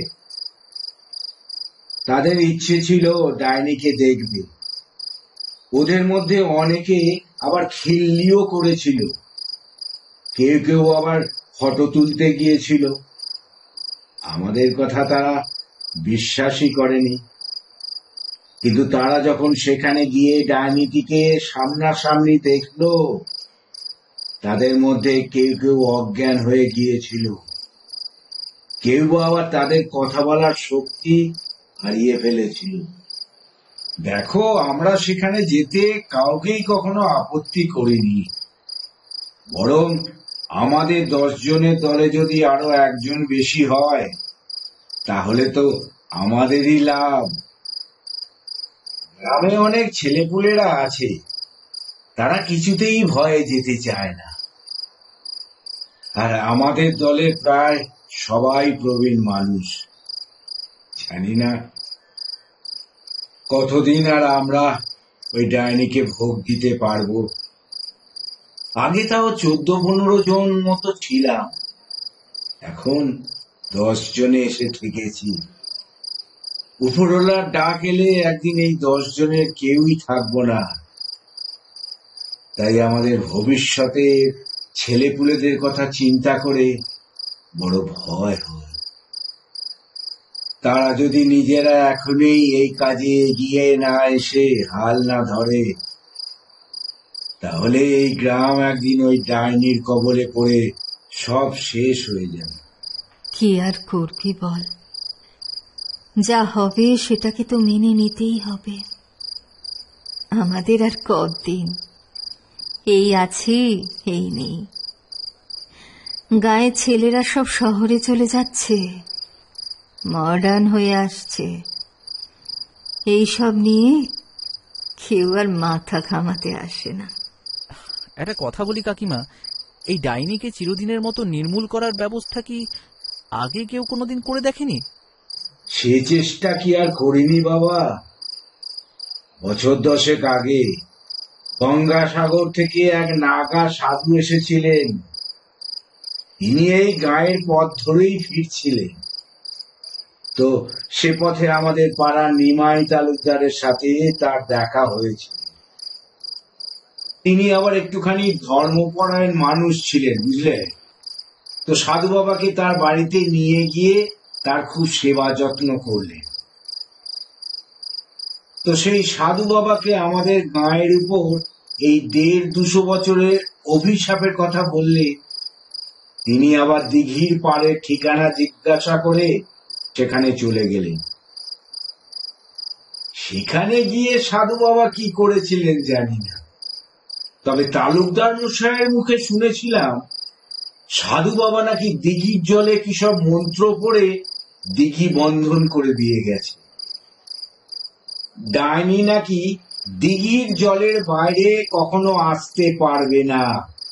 তাদের ইচ্ছে ছিল ডাইনিকে দেখবে। ওদের মধ্যে অনেকে আবার খিল্লিও করেছিল, কেউ কেউ আবার ফটো তুলতে গিয়েছিল। আমাদের কথা তারা বিশ্বাসই করেনি, কিন্তু তারা যখন সেখানে গিয়ে ডাইনিটিকে সামনাসামনি দেখলো, তাদের মধ্যে কেউ কেউ অজ্ঞান হয়ে গিয়েছিল, কেউ আবার তাদের কথা বলার শক্তি হারিয়ে ফেলেছিল। দেখো, আমরা সেখানে যেতে কাউকেই কখনো আপত্তি করিনি, বরং আমাদের 10 জনের দলে যদি আরো একজন বেশি হয়, তাহলে তো আমাদেরই লাভ। গ্রামে অনেক ছেলেপুলেরা আছে, তারা কিছুতেই ভয়ে যেতে চায় না, আর আমাদের দলে প্রায় সবাই প্রবীণ মানুষ। জানি না কতদিন আর আমরা ওই ডাইনিকে ভোগ দিতে পারবো। আগে তাও 14-15 জন মতো ছিলাম, এখন 10 জনে এসে ঠেকেছি। উপরওয়ালার ডাক এলে একদিন এই 10 জনের কেউই থাকবো না। তাই আমাদের ভবিষ্যতে ছেলেপুলেদের কথা চিন্তা করে বড় ভয় হয়। তারা যদি নিজেরা এখনই এই কাজে এগিয়ে না এসে হাল না ধরে, তাহলে এই গ্রাম একদিন ওই ডাইনির কবলে পড়ে সব শেষ হয়ে যাবে। কি আর করবি বল, যা হবে সেটাকে তো মেনে নিতেই হবে। আমাদের আর কতদিন, এই আছি এই নেই। গায়ে ছেলেরা সব শহরে চলে যাচ্ছে, মডার্ন হয়ে আসছে। এইসব নিয়ে কেউ আর মাথা ঘামাতে আসে না। একটা কথা বলি কাকিমা, এই ডাইনিকে চিরদিনের মতো নির্মূল করার ব্যবস্থা কি আগে কেউ কোনোদিন করে দেখেনি? সে চেষ্টা কি আর করিনি বাবা? বছর 10 আগে গঙ্গাসাগর থেকে এক নাগা সাধু এসেছিলেন। তিনি এই গায়ের পথ ধরেই ফিরছিলেন, তো সে পথে আমাদের পাড়ার নিমাই তালুকদারের সাথে তার দেখা হয়েছে। তিনি আবার একটুখানি ধর্মপরায়ণ মানুষ ছিলেন, বুঝলে। তো সাধু বাবাকে তার বাড়িতে নিয়ে গিয়ে তার খুব সেবা যত্ন করলেন। তো সেই সাধু বাবাকে আমাদের গায়ের উপর এই 150-200 বছরের অভিশাপের কথা বললে তিনি আবার দিঘির পাড়ের ঠিকানা জিজ্ঞাসা করে সেখানে চলে গেলেন। সেখানে গিয়ে সাধু বাবা কি করেছিলেন জানি না, তবে তালুকদার মশাইয়ের মুখে শুনেছিলাম সাধু বাবা নাকি দিঘির জলে কি সব মন্ত্র পড়ে দিঘি বন্ধন করে দিয়ে গেছে। ডাইনি নাকি দিঘির জলের বাইরে কখনো আসতে পারবে না,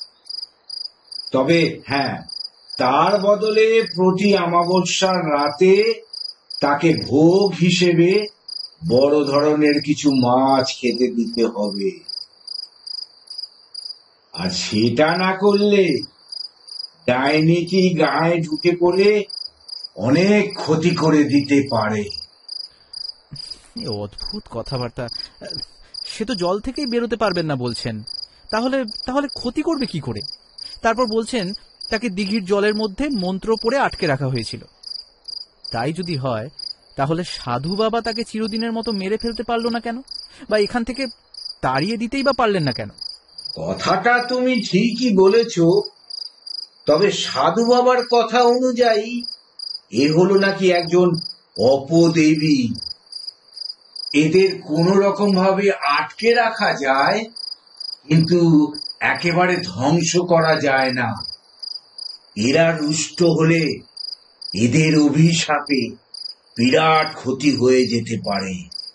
তবে হ্যাঁ, তার বদলে প্রতি অমাবস্যার রাতে তাকে ভোগ হিসেবে বড় ধরনের কিছু মাছ খেতে দিতে হবে, আর সেটা না করলে ডাইনি কি গায়ে ঢুকে পড়ে অনেক ক্ষতি করে দিতে পারে। অদ্ভুত কথাবার্তা। সে তো জল থেকেই বেরোতে পারবেন না বলছেন, তাহলে তাহলে ক্ষতি করবে কি করে? তারপর বলছেন তাকে দিঘির জলের মধ্যে মন্ত্র পড়ে আটকে রাখা হয়েছিল। তাই যদি হয় তাহলে সাধু বাবা তাকে চিরদিনের মতো মেরে ফেলতে পারলো না কেন, বা এখান থেকে তাড়িয়ে দিতেই বা পারলেন না কেন? কথাটা তুমি ঠিকই বলেছ, তবে সাধু বাবার কথা অনুযায়ী এ হলো নাকি একজন অপদেবী। এদের কোন রকম ভাবে আটকে রাখা যায়, কিন্তু একেবারে ধ্বংস করা যায় না। এরা রুষ্ট হলে এদের অভিশাপে বিরাট ক্ষতি হয়ে যেতে পারে।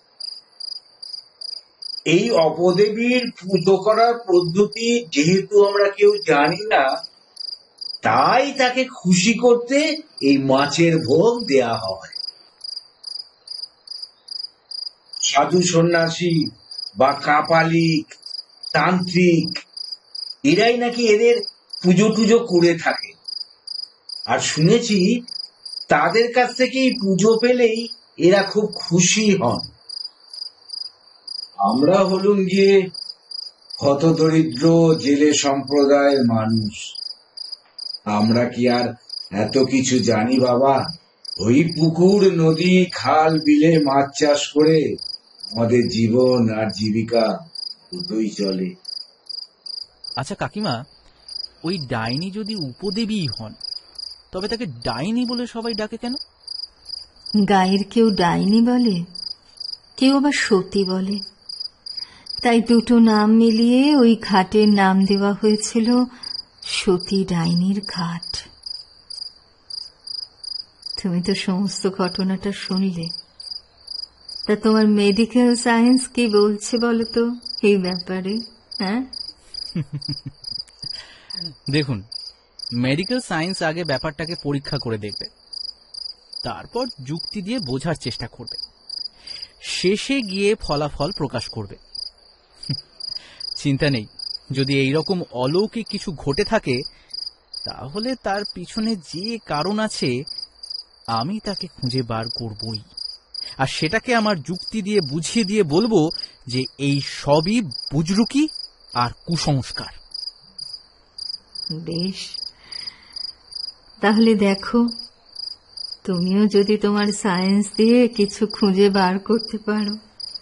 এই অপদেবীর পুজো করার পদ্ধতি যেহেতু আমরা কেউ জানি না, তাই তাকে খুশি করতে এই মাছের ভোগ দেয়া হয়। সাধু সন্ন্যাসী বা কাপালিক, তান্ত্রিক, এরাই নাকি এদের পুজো টুজো করে থাকে, আর শুনেছি তাদের কাছ থেকেই পুজো পেলেই এরা খুব খুশি হন। আমরা হলুম গিয়ে হতদরিদ্র জেলে সম্প্রদায়ের মানুষ, আমরা কি আর এত কিছু জানি বাবা? ওই পুকুর, নদী, খাল, বিলে মাছ চাষ করে আমাদের জীবন আর জীবিকা দুটোই চলে। আচ্ছা কাকিমা, ওই ডাইনি যদি উপদেবী হন, তবে তাকে ডাইনি বলে সবাই ডাকে কেন? গায়ের কেউ ডাইনি বলে, কেউ আবার সতী বলে, তাই দুটো নাম মিলিয়ে ওই ঘাটের নাম দেওয়া হয়েছিল সতী ডাইনির ঘাট। তুমি তো সমস্ত ঘটনাটা শুনলে, তা তোমার মেডিকেল সায়েন্স কি বলছে বলো তো এই ব্যাপারে? হ্যাঁ, দেখুন, মেডিকেল সায়েন্স আগে ব্যাপারটাকে পরীক্ষা করে দেখবে, তারপর যুক্তি দিয়ে বোঝার চেষ্টা করবে, শেষে গিয়ে ফলাফল প্রকাশ করবে। চিন্তা নেই, যদি এইরকম অলৌকিক কিছু ঘটে থাকে তাহলে তার পিছনে যে কারণ আছে আমি তাকে খুঁজে বার করবই, আর সেটাকে আমার যুক্তি দিয়ে বুঝিয়ে দিয়ে বলবো যে এই সবই বুজরুকি আর কুসংস্কার। বেশ, তাহলে দেখো তুমিও যদি তোমার সায়েন্স দিয়ে কিছু খুঁজে বার করতে পারো।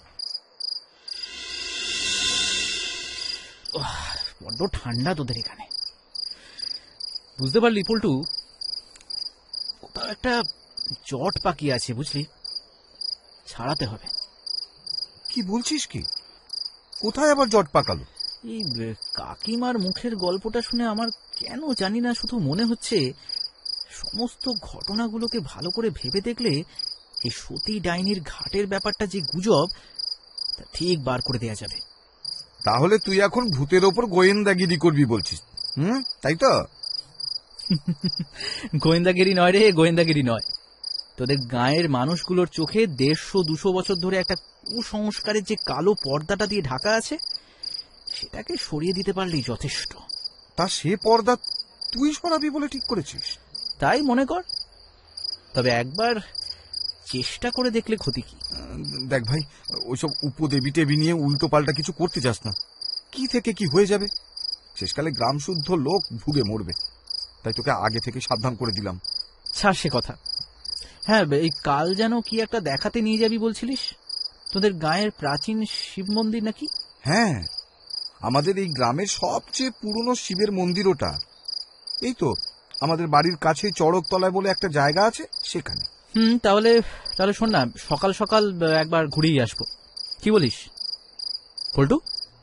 বড্ড ঠান্ডা তোদের এখানে, বুঝতে পারলি পল্টু? কোথাও একটা জট পাকি আছে বুঝলি, ছাড়াতে হবে। কি বলছিস কি? কোথায় আবার জট পাকালো? এই কাকিমার মুখের গল্পটা শুনে আমার কেন জানি না শুধু মনে হচ্ছে সমস্ত ঘটনাগুলোকে ভালো করে ভেবে দেখলে এই সতী ডাইনির ঘাটের ব্যাপারটা যে গুজব তা ঠিক বার করে দেয়া যাবে। তাহলে তুই এখন ভূতের ওপর গোয়েন্দাগিরি করবি বলছিস? তাই তো? গোয়েন্দাগিরি নয় রে, গোয়েন্দাগিরি নয়। তোদের গায়ের মানুষগুলোর চোখে 150-200 বছর ধরে একটা কুসংস্কারের যে কালো পর্দাটা দিয়ে ঢাকা আছে, সেটাকে সরিয়ে দিতে পারলেই যথেষ্ট। তা সে পর্দা তুই সরাবি বলে ঠিক করেছিস? তাই মনে কর, তবে একবার চেষ্টা করে দেখলে ক্ষতি কি? দেখ ভাই, ওইসব উপদেবী টেবি নিয়ে উল্টো পাল্টা কিছু করতে যাস না। কি থেকে কি হয়ে যাবে, শেষকালে গ্রাম শুদ্ধ লোক ভুগে মরবে। তাই তোকে আগে থেকে সাবধান করে দিলাম। ছাড় সে কথা। হ্যাঁ, এই কাল যেন কি একটা দেখাতে নিয়ে যাবি বলছিলিস, তোদের গায়ের প্রাচীন শিব মন্দির নাকি? হ্যাঁ, আমাদের এই গ্রামের সবচেয়ে পুরনো শিবের মন্দির ওটা। এই তো আমাদের বাড়ির কাছে চড়কতলায় বলে একটা জায়গা আছে, সেখানে। তাহলে শোন না, সকাল সকাল একবার ঘুরেই আসবো, কি বলিস পল্টু?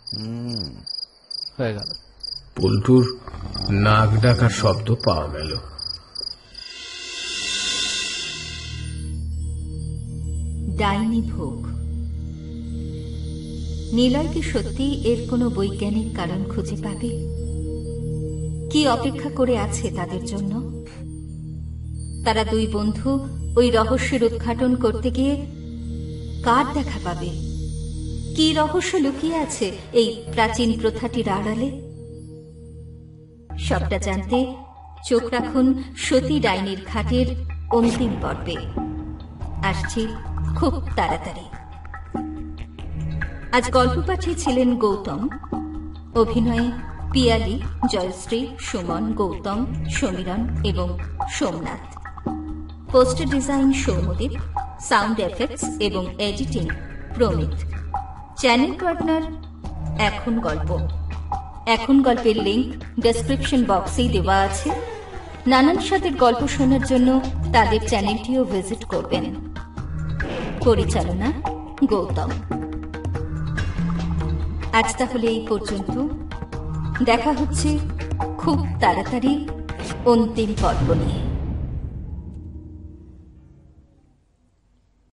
হয়ে গেল। পল্টুর নাক ডাকার শব্দ পাওয়া গেল। ডাইনি ভোগ। নিলয় কি সত্যি এর কোনো বৈজ্ঞানিক কারণ খুঁজে পাবে? কি অপেক্ষা করে আছে তাদের জন্য? তারা দুই বন্ধু ওই রহস্যের উদ্ঘাটন করতে গিয়ে কার দেখা পাবে? কি রহস্য লুকিয়ে আছে এই প্রাচীন প্রথাটির আড়ালে? সবটা জানতে চোখ রাখুন সতী ডাইনির ঘাটের অন্তিম পর্বে। আসছি খুব তাড়াতাড়ি। আজ গল্প পাঠিয়েছিলেন গৌতম, অভিনয়ে পিয়ালি, জয়শ্রী, সুমন, গৌতম, সমীরণ এবং Somnath. Poster design Soumadip, sound effects এবং এডিটিং প্রমিত। চ্যানেল পার্টনার এখন গল্প। এখন গল্পের লিংক ডেসক্রিপশন বক্সেই দেওয়া আছে। নানান স্বাদের গল্প শোনার জন্য তাদের চ্যানেলটিও ভিজিট করবেন। পরিচালনা গৌতম। আজ তাহলে এই পর্যন্ত। দেখা হচ্ছে খুব তাড়াতাড়ি অন্তিম পর্ব নিয়ে।